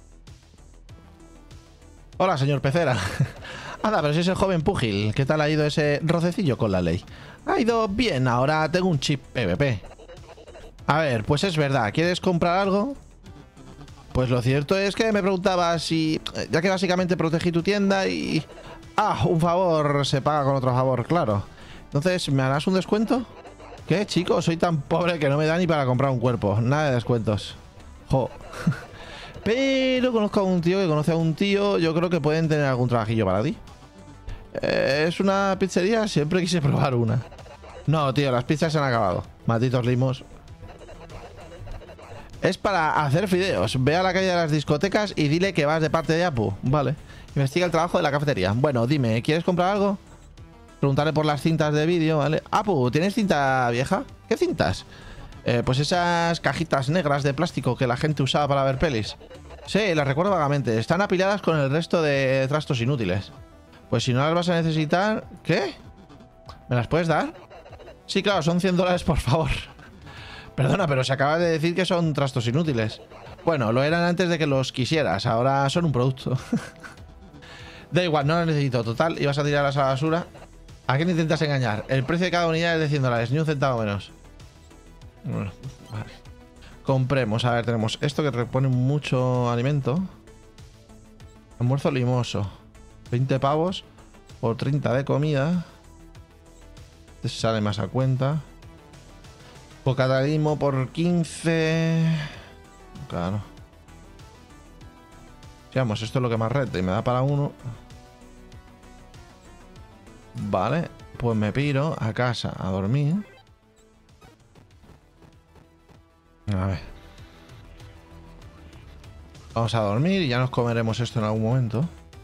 Hola, señor Pecera. Anda, pero si es el joven púgil. ¿Qué tal ha ido ese rocecillo con la ley? Ha ido bien, ahora tengo un chip P V P. A ver, pues es verdad. ¿Quieres comprar algo? Pues lo cierto es que me preguntaba si... Ya que básicamente protegí tu tienda y... Ah, un favor se paga con otro favor, claro. Entonces, ¿me harás un descuento? ¿Qué, chico? Soy tan pobre que no me da ni para comprar un cuerpo. Nada de descuentos. Jo. Pero conozco a un tío que conoce a un tío. Yo creo que pueden tener algún trabajillo para ti. Eh, ¿Es una pizzería? Siempre quise probar una. No, tío, las pizzas se han acabado. Malditos limos. Es para hacer fideos. Ve a la calle de las discotecas y dile que vas de parte de Apu. Vale. Investiga el trabajo de la cafetería. Bueno, dime, ¿quieres comprar algo? Preguntarle por las cintas de vídeo, ¿vale? Apu, ¿tienes cinta vieja? ¿Qué cintas? Eh, pues esas cajitas negras de plástico que la gente usaba para ver pelis. Sí, las recuerdo vagamente. Están apiladas con el resto de trastos inútiles. Pues si no las vas a necesitar... ¿Qué? ¿Me las puedes dar? Sí, claro, son cien dólares, por favor. Perdona, pero se acaba de decir que son trastos inútiles. Bueno, lo eran antes de que los quisieras. Ahora son un producto. Da igual, no los necesito. Total, ibas a tirarlas a la basura. ¿A quién intentas engañar? El precio de cada unidad es de cien dólares, ni un centavo menos. Bueno, vale. Compremos. A ver, tenemos esto que repone mucho alimento. Almuerzo limoso. veinte pavos por treinta de comida. Este sale más a cuenta. Bocata de limo por quince. Claro. Vamos, esto es lo que más renta y me da para uno. Vale, pues me piro a casa a dormir. A ver. Vamos a dormir y ya nos comeremos esto en algún momento.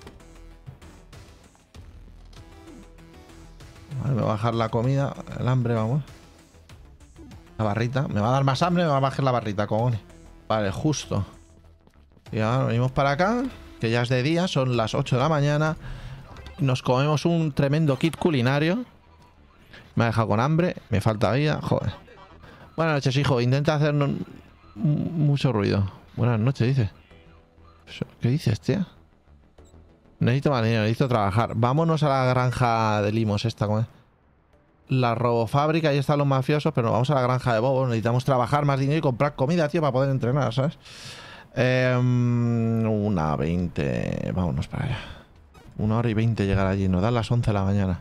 Vale, me va a bajar la comida, el hambre, vamos. La barrita. Me va a dar más hambre, me va a bajar la barrita, cojones. Vale, justo. Y ahora venimos para acá, que ya es de día, son las ocho de la mañana. Nos comemos un tremendo kit culinario. Me ha dejado con hambre, me falta vida, joder. Buenas noches, hijo. Intenta hacer no, mucho ruido. Buenas noches, dice. ¿Qué dices, tía? Necesito más dinero, necesito trabajar. Vámonos a la granja de limos esta, ¿cómo es? La robofábrica, ahí están los mafiosos, pero vamos a la granja de bobos. Necesitamos trabajar más dinero y comprar comida, tío, para poder entrenar, ¿sabes? Eh, una veinte. Vámonos para allá. Una hora y veinte llegar allí. Nos dan las once de la mañana.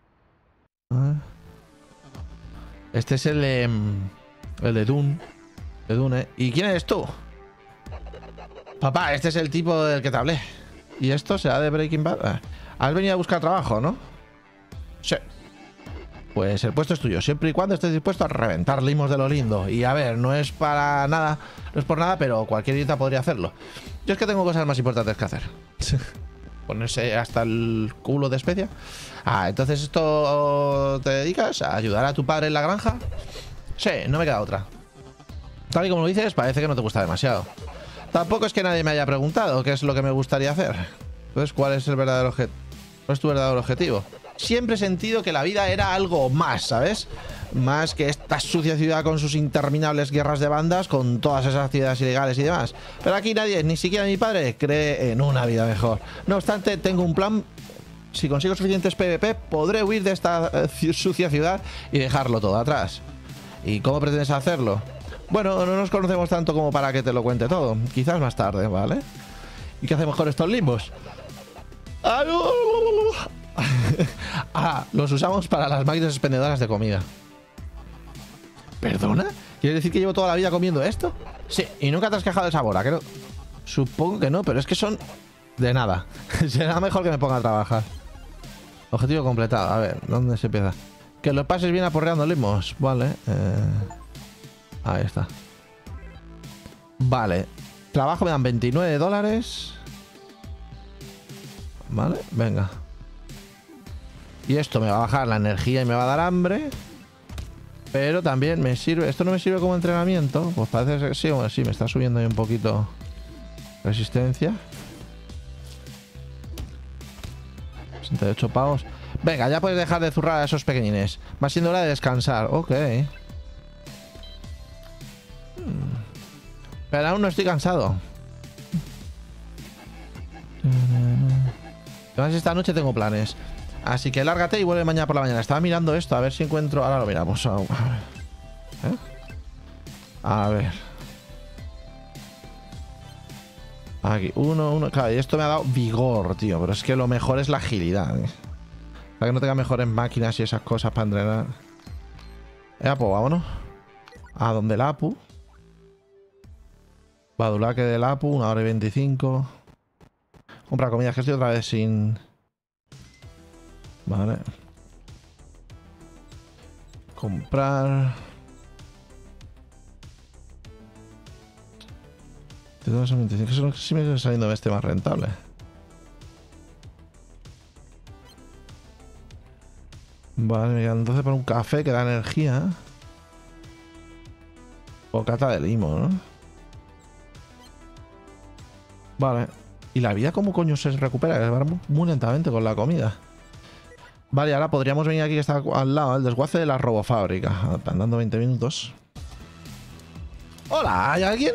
Este es el de... El de Dune. De Dune, ¿eh? ¿Y quién eres tú? Papá, este es el tipo del que te hablé. ¿Y esto será de Breaking Bad? Has venido a buscar trabajo, ¿no? Sí. Pues el puesto es tuyo, siempre y cuando estés dispuesto a reventar limos de lo lindo. Y a ver, no es para nada, no es por nada, pero cualquier idiota podría hacerlo. Yo es que tengo cosas más importantes que hacer. Ponerse hasta el culo de especia. Ah, entonces esto te dedicas a ayudar a tu padre en la granja. Sí, no me queda otra. Tal y como lo dices, parece que no te gusta demasiado. Tampoco es que nadie me haya preguntado qué es lo que me gustaría hacer. Entonces, ¿cuál es el verdadero objetivo? ¿Cuál es tu verdadero objetivo? Siempre he sentido que la vida era algo más, ¿sabes? Más que esta sucia ciudad con sus interminables guerras de bandas, con todas esas actividades ilegales y demás. Pero aquí nadie, ni siquiera mi padre, cree en una vida mejor. No obstante, tengo un plan. Si consigo suficientes PvP, podré huir de esta eh, sucia ciudad y dejarlo todo atrás. ¿Y cómo pretendes hacerlo? Bueno, no nos conocemos tanto como para que te lo cuente todo. Quizás más tarde, ¿vale? ¿Y qué hacemos con estos limbos? Ah, los usamos para las máquinas expendedoras de comida. ¿Perdona? ¿Quieres decir que llevo toda la vida comiendo esto? Sí, y nunca te has quejado del sabor, ¿a que no? Supongo que no, pero es que son de nada. Será mejor que me ponga a trabajar. Objetivo completado. A ver, ¿dónde se empieza? Que los pases bien aporreando limos. Vale. Eh... Ahí está. Vale. Trabajo me dan veintinueve dólares. Vale, venga. Y esto me va a bajar la energía y me va a dar hambre. Pero también me sirve... ¿Esto no me sirve como entrenamiento? Pues parece que sí, bueno, sí, me está subiendo ahí un poquito resistencia. sesenta y ocho pavos. Venga, ya puedes dejar de zurrar a esos pequeñines. Va siendo hora de descansar. Ok. Pero aún no estoy cansado. Además, esta noche tengo planes. Así que lárgate y vuelve mañana por la mañana. Estaba mirando esto, a ver si encuentro... Ahora lo miramos. A ver. ¿Eh? A ver. Aquí, uno, uno. Claro, y esto me ha dado vigor, tío. Pero es que lo mejor es la agilidad, ¿eh? Para que no tenga mejores máquinas y esas cosas para entrenar. Eh, pues vámonos. A donde el Apu. Badulaque del Apu, una hora y veinticinco. Compra comida, que estoy otra vez sin... Vale. Comprar. veintidós son veinticinco. Eso sí me está saliendo este más rentable. Vale, me quedan doce para un café que da energía. O cata de limo, ¿no? Vale. ¿Y la vida cómo coño se recupera? Que va muy lentamente con la comida. Vale, ahora podríamos venir aquí que está al lado, el desguace de la robofábrica. Andando veinte minutos. ¡Hola! ¿Hay alguien?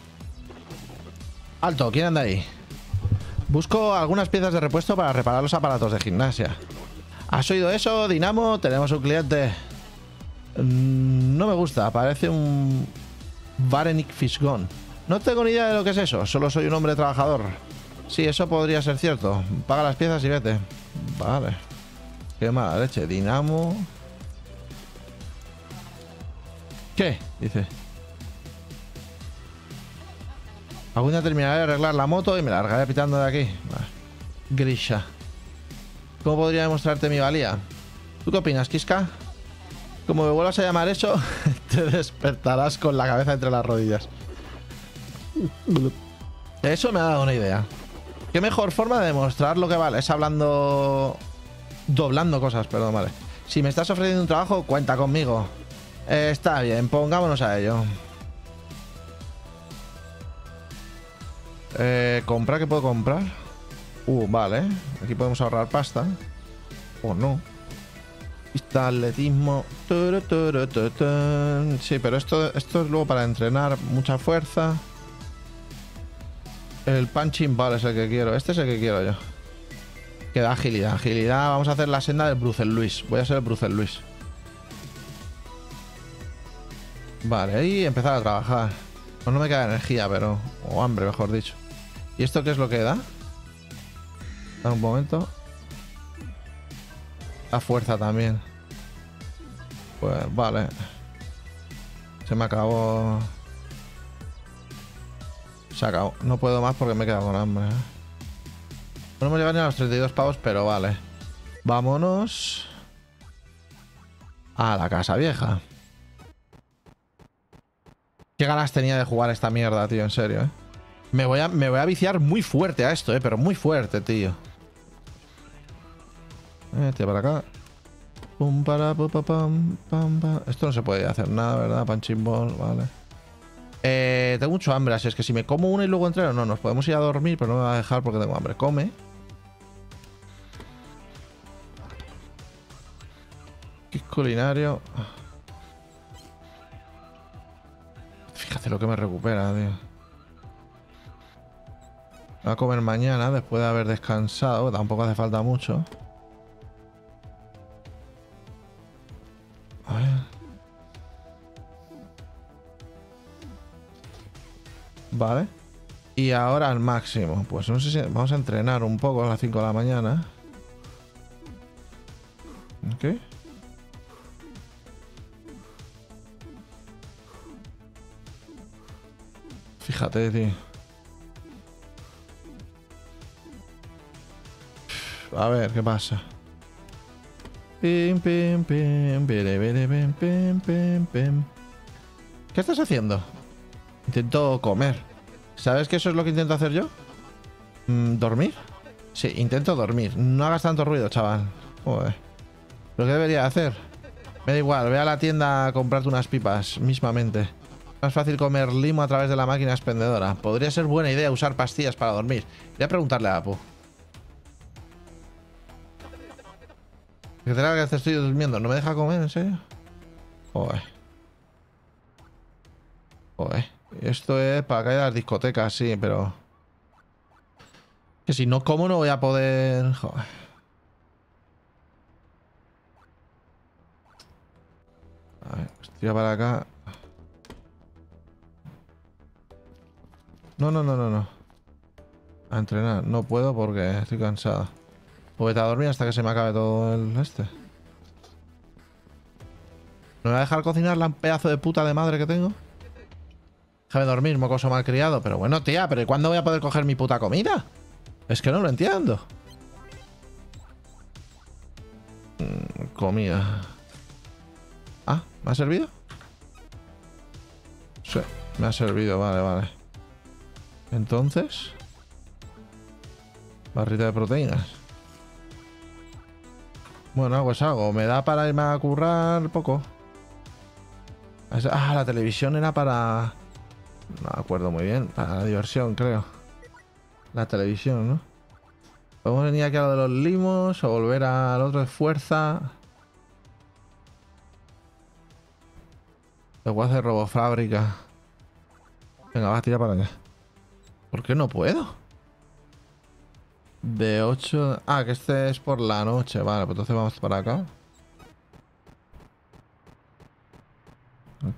Alto, ¿quién anda ahí? Busco algunas piezas de repuesto para reparar los aparatos de gimnasia. ¿Has oído eso, Dinamo? Tenemos un cliente. Mm, no me gusta, parece un Varenik Fishgone. No tengo ni idea de lo que es eso, solo soy un hombre trabajador. Sí, eso podría ser cierto. Paga las piezas y vete. Vale. Qué mala leche. Dinamo. ¿Qué? Dice. Algún día terminaré de arreglar la moto y me largaré pitando de aquí. Vale. Grisha. ¿Cómo podría demostrarte mi valía? ¿Tú qué opinas, Kiska? Como me vuelvas a llamar eso, te despertarás con la cabeza entre las rodillas. Eso me ha dado una idea. ¿Qué mejor forma de demostrar lo que vale? Es hablando... Doblando cosas, perdón, vale. Si me estás ofreciendo un trabajo, cuenta conmigo. Eh, está bien, pongámonos a ello. Eh, ¿Comprar? ¿Qué puedo comprar? Uh, vale. Aquí podemos ahorrar pasta. O no. Pista, atletismo. Sí, pero esto, esto es luego para entrenar mucha fuerza. El punching ball es el que quiero. Este es el que quiero yo. Queda agilidad. Agilidad. Vamos a hacer la senda del Bruce Luis. Voy a ser el Bruce Luis. Vale, y empezar a trabajar. Pues no me queda energía, pero... O hambre, mejor dicho. ¿Y esto qué es lo que da? Da un momento. La fuerza también. Pues vale. Se me acabó... Se acabó. No puedo más porque me he quedado con hambre. No hemos llegado ni a los treinta y dos pavos, pero vale. Vámonos a la casa vieja. Qué ganas tenía de jugar esta mierda, tío, en serio, ¿eh? Me voy a, me voy a viciar muy fuerte a esto, ¿eh? Pero muy fuerte, tío. Este para acá. Pum, para, pum, pam, pam, pam. Esto no se puede hacer nada, ¿verdad? Punching ball, vale. Eh, tengo mucho hambre, así es que si me como una y luego entreno, no, nos podemos ir a dormir, pero no me va a dejar porque tengo hambre. Come. Kit culinario. Fíjate lo que me recupera, tío. Voy a comer mañana después de haber descansado. Tampoco hace falta mucho. A ver. Vale. Y ahora al máximo. Pues no sé si... Vamos a entrenar un poco a las cinco de la mañana. Ok. Fíjate, tío. A ver, ¿qué pasa? Pim, pim, pim, pim, pim, pim, pim, pim. ¿Qué estás haciendo? Intento comer. ¿Sabes que eso es lo que intento hacer yo? Mm, ¿Dormir? Sí, intento dormir. No hagas tanto ruido, chaval. Joder. ¿Lo que debería hacer? Me da igual, ve a la tienda a comprarte unas pipas, mismamente. Más fácil comer limo a través de la máquina expendedora. Podría ser buena idea usar pastillas para dormir. Voy a preguntarle a Apu. ¿Qué te que estoy durmiendo? ¿No me deja comer, en serio? Joder. Joder. Esto es para caer a las discotecas, sí, pero... Que si no como no voy a poder... Joder. A ver, tira para acá. No, no, no, no, no. A entrenar. No puedo porque estoy cansado. Pues vete a dormir hasta que se me acabe todo el este. ¿No me va a dejar cocinar la pedazo de puta de madre que tengo? Déjame dormir, mocoso malcriado. Pero bueno, tía, ¿pero cuándo voy a poder coger mi puta comida? Es que no lo entiendo. Mm, comida. Ah, ¿me ha servido? Sí, me ha servido, vale, vale. Entonces... barrita de proteínas. Bueno, algo es algo. Me da para irme a currar poco. Ah, la televisión era para... no me acuerdo muy bien. Para la diversión, creo. La televisión, ¿no? Podemos venir aquí a lo de los limos o volver al otro de fuerza. Lo voy a hacer robofábrica. Venga, va a tirar para acá. ¿Por qué no puedo? De ocho... ah, que este es por la noche. Vale, pues entonces vamos para acá. Ok.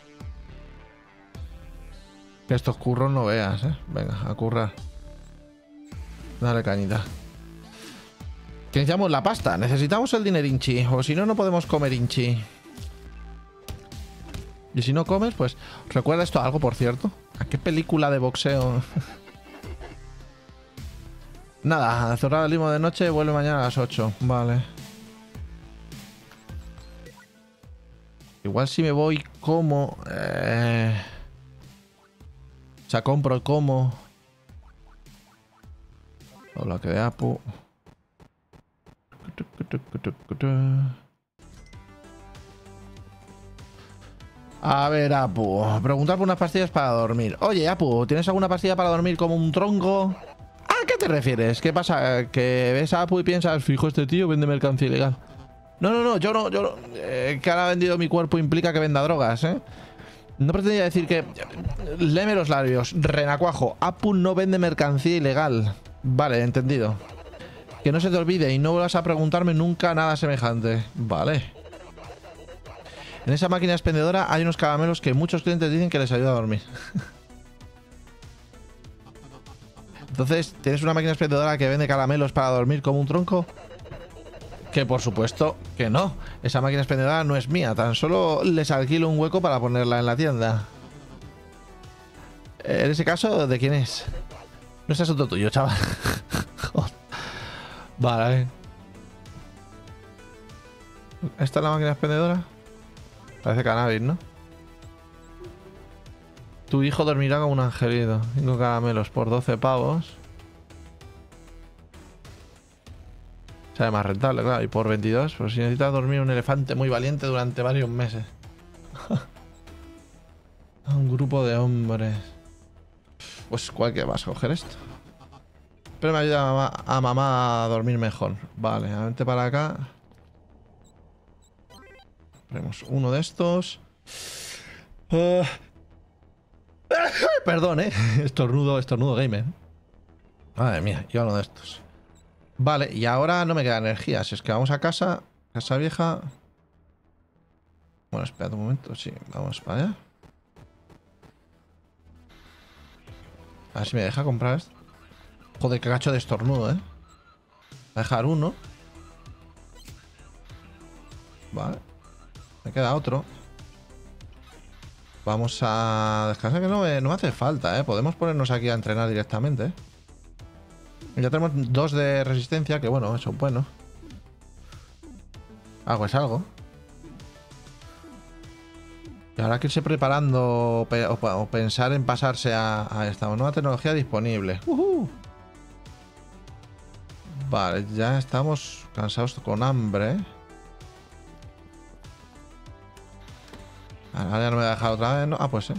Que estos curros no veas, ¿eh? Venga, a currar. Dale cañita. Que necesitamos la pasta. Necesitamos el dinerinchi. O si no, no podemos comer inchi. Y si no comes, pues... ¿recuerda esto algo, por cierto? ¿A qué película de boxeo? Nada, a cerrar el limo de noche, vuelve mañana a las ocho. Vale. Igual si me voy como... Eh... o sea, compro y como... o la que de Apu. A ver, Apu. Preguntar por unas pastillas para dormir. Oye, Apu, ¿tienes alguna pastilla para dormir como un tronco? ¿A qué te refieres? ¿Qué pasa? ¿Que ves a Apu y piensas, fijo, este tío vende mercancía ilegal? No, no, no, yo no, yo no. Eh, que ahora ha vendido mi cuerpo implica que venda drogas, ¿eh? No pretendía decir que... léeme los labios. Renacuajo. Apu no vende mercancía ilegal. Vale, entendido. Que no se te olvide y no vuelvas a preguntarme nunca nada semejante. Vale. En esa máquina expendedora hay unos caramelos que muchos clientes dicen que les ayuda a dormir. Entonces, ¿tienes una máquina expendedora que vende caramelos para dormir como un tronco? Que por supuesto que no. Esa máquina expendedora no es mía. Tan solo les alquilo un hueco para ponerla en la tienda. En ese caso, ¿de quién es? No es asunto tuyo, chaval. Vale. ¿Esta es la máquina expendedora? Parece cannabis, ¿no? Tu hijo dormirá como un angelito. Cinco caramelos por doce pavos. Sale más rentable, claro. Y por veintidós, pues si necesitas dormir un elefante muy valiente durante varios meses. Un grupo de hombres. Pues cualquiera vas a coger esto. Pero me ayuda a mamá, a mamá a dormir mejor. Vale, vente para acá. Ponemos uno de estos. Uh. Perdón, eh. Estornudo, estornudo gamer. Madre mía, yo uno de estos. Vale, y ahora no me queda energía. Si es que vamos a casa. Casa vieja. Bueno, espérate un momento. Sí, vamos para allá. A ver si me deja comprar esto. Joder, qué gacho de estornudo, eh. Voy a dejar uno. Vale. Me queda otro. Vamos a descansar, que no me, no me hace falta, ¿eh? Podemos ponernos aquí a entrenar directamente, ¿eh? Ya tenemos dos de resistencia, que bueno, eso es bueno. Algo es algo. Y ahora hay que irse preparando o, pe o, o pensar en pasarse a, a esta nueva tecnología disponible. Uh-huh. Vale, ya estamos cansados con hambre, ¿eh? Ahora ya no me voy a dejar otra vez, ¿no? Ah, pues sí.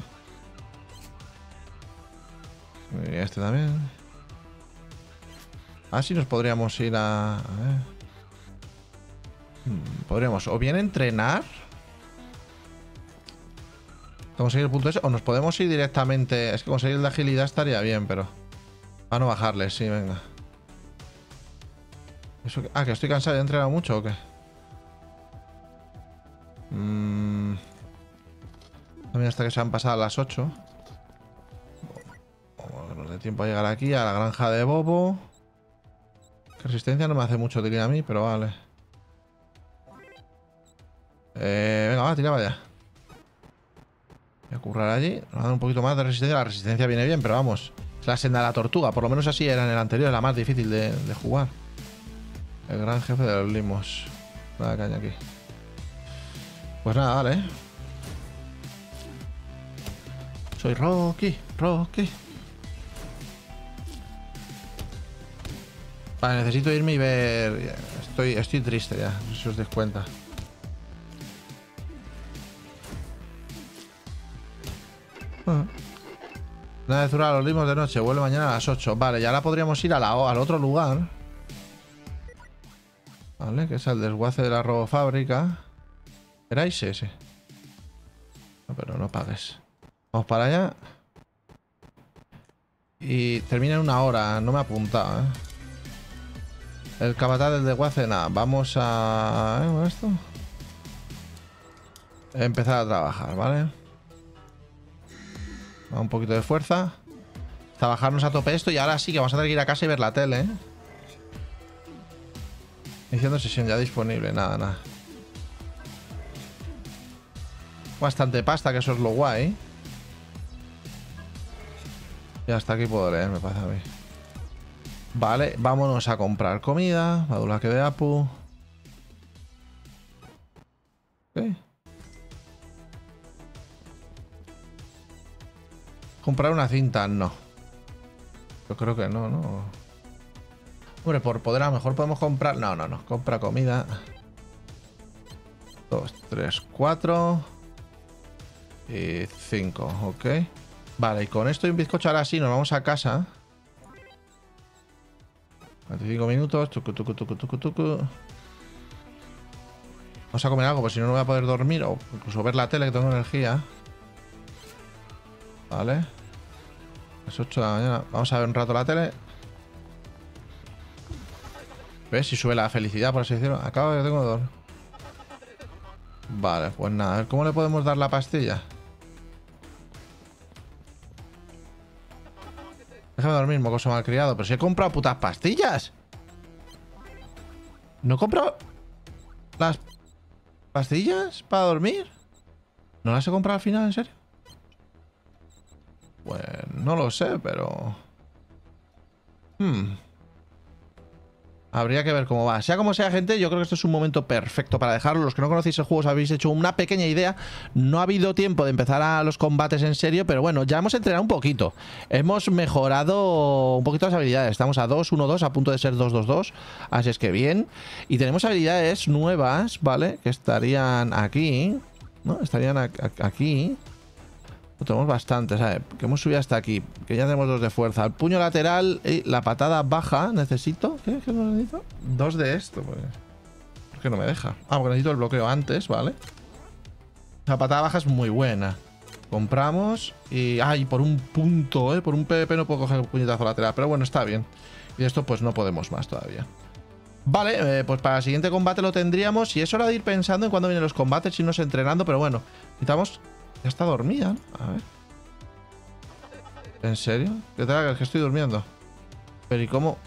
Y este también. Ah, sí nos podríamos ir a... a ver. Podríamos o bien entrenar. Conseguir el punto ese. O nos podemos ir directamente... Es que conseguir el de agilidad estaría bien, pero... a no bajarle, sí, venga. ¿Eso que... Ah, que estoy cansado. ¿He entrenado mucho o qué? Mmm... También hasta que se han pasado las ocho. Vamos a darnos de tiempo a llegar aquí a la granja de Bobo. Resistencia no me hace mucho tirar a mí, pero vale. Eh, venga, va, tira para allá. Voy a currar allí. Nos va a dar un poquito más de resistencia. La resistencia viene bien, pero vamos. Es la senda de la tortuga. Por lo menos así era en el anterior. La más difícil de, de jugar. El gran jefe de los limos. Nada, caña aquí. Pues nada, vale. Soy Rocky, Rocky. Vale, necesito irme y ver... Estoy, estoy triste ya, no sé si os dais cuenta. Ah. Nada de Zura, los ritmos de noche. Vuelve mañana a las ocho. Vale, y ahora podríamos ir a la, al otro lugar. Vale, que es el desguace de la robofábrica. ¿Erais ese? No, pero no pagues. Vamos para allá. Y termina en una hora. No me ha apuntado, ¿eh? El capataz del desguace, nada. Vamos a... ¿Eh? ¿Con esto? Empezar a trabajar, ¿vale? Va un poquito de fuerza. Hasta bajarnos a tope esto. Y ahora sí que vamos a tener que ir a casa y ver la tele, ¿eh? Iniciando sesión ya disponible. Nada, nada. Bastante pasta, que eso es lo guay. Y hasta aquí puedo leer, me pasa a mí. Vale, vámonos a comprar comida. Badulaque de Apu. Ok. Comprar una cinta, no. Yo creo que no, no. Hombre, por poder a lo mejor podemos comprar... No, no, no. Compra comida. Dos, tres, cuatro. Y cinco, ok. Vale, y con esto y un bizcocho ahora sí nos vamos a casa. veinticinco minutos. Tucu, tucu, tucu, tucu, tucu. Vamos a comer algo, porque si no, no voy a poder dormir. O incluso ver la tele, que tengo energía. Vale. Las ocho de la mañana. Vamos a ver un rato la tele. ¿Ves? Si sube la felicidad, por así decirlo. Acabo de tengo dolor. Vale, pues nada. A ver, ¿cómo le podemos dar la pastilla? Déjame dormir, mocoso malcriado. Pero si he comprado putas pastillas. ¿No he comprado las pastillas para dormir? ¿No las he comprado al final, en serio? Pues no lo sé, pero... Hmm... Habría que ver cómo va. Sea como sea, gente, yo creo que esto es un momento perfecto para dejarlo. Los que no conocéis el juego os habéis hecho una pequeña idea. No ha habido tiempo de empezar a los combates en serio, pero bueno, ya hemos entrenado un poquito. Hemos mejorado un poquito las habilidades. Estamos a dos uno dos, a punto de ser dos dos dos. Así es que bien. Y tenemos habilidades nuevas, ¿vale? Que estarían aquí, ¿no? Estarían aquí. Tenemos bastantes, ¿sabes? Que hemos subido hasta aquí. Que ya tenemos dos de fuerza. El puño lateral y la patada baja. ¿Necesito? ¿Qué? ¿Qué no necesito? Dos de esto, pues. ¿Por qué no me deja? Ah, porque necesito el bloqueo antes, ¿vale? La patada baja es muy buena. Compramos y... ¡Ay! Por un punto, ¿eh? Por un P V P no puedo coger el puñetazo lateral. Pero bueno, está bien. Y esto pues no podemos más todavía. Vale, eh, pues para el siguiente combate lo tendríamos. Y es hora de ir pensando en cuándo vienen los combates, irnos entrenando. Pero bueno, necesitamos... Ya está dormida, ¿no? A ver. ¿En serio? ¿Qué tal? Es que estoy durmiendo. Pero ¿y cómo?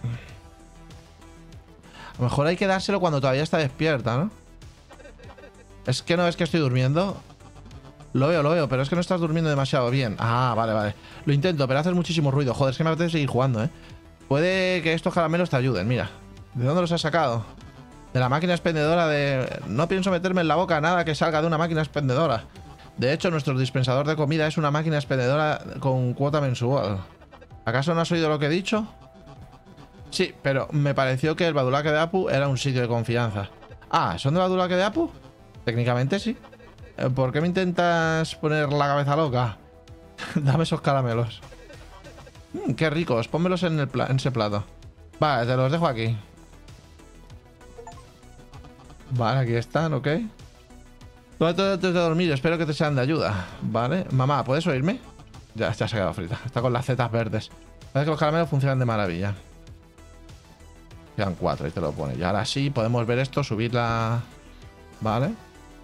A lo mejor hay que dárselo cuando todavía está despierta, ¿no? Es que no es que estoy durmiendo. Lo veo, lo veo, pero es que no estás durmiendo demasiado bien. Ah, vale, vale. Lo intento, pero haces muchísimo ruido. Joder, es que me apetece seguir jugando, ¿eh? Puede que estos caramelos te ayuden, mira. ¿De dónde los has sacado? De la máquina expendedora de... No pienso meterme en la boca nada que salga de una máquina expendedora. De hecho, nuestro dispensador de comida es una máquina expendedora con cuota mensual. ¿Acaso no has oído lo que he dicho? Sí, pero me pareció que el Badulaque de Apu era un sitio de confianza. Ah, ¿son de Badulaque de Apu? Técnicamente sí. ¿Por qué me intentas poner la cabeza loca? Dame esos caramelos. Mm, qué ricos, pónmelos en, el pla en ese plato. Vale, te los dejo aquí. Vale, aquí están, ok. Todo antes de dormir, espero que te sean de ayuda. Vale, mamá, ¿puedes oírme? Ya, ya se ha quedado frita. Está con las zetas verdes. Parece que los caramelos funcionan de maravilla. Quedan cuatro y te lo pone. Y ahora sí, podemos ver esto, subirla. Vale.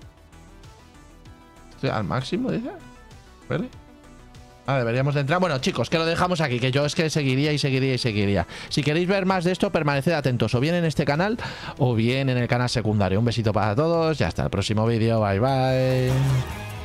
Estoy al máximo, dice. ¿Vale? Ah, deberíamos de entrar. Bueno, chicos, que lo dejamos aquí, que yo es que seguiría y seguiría y seguiría. Si queréis ver más de esto, permaneced atentos, o bien en este canal, o bien en el canal secundario. Un besito para todos y hasta el próximo vídeo. Bye, bye.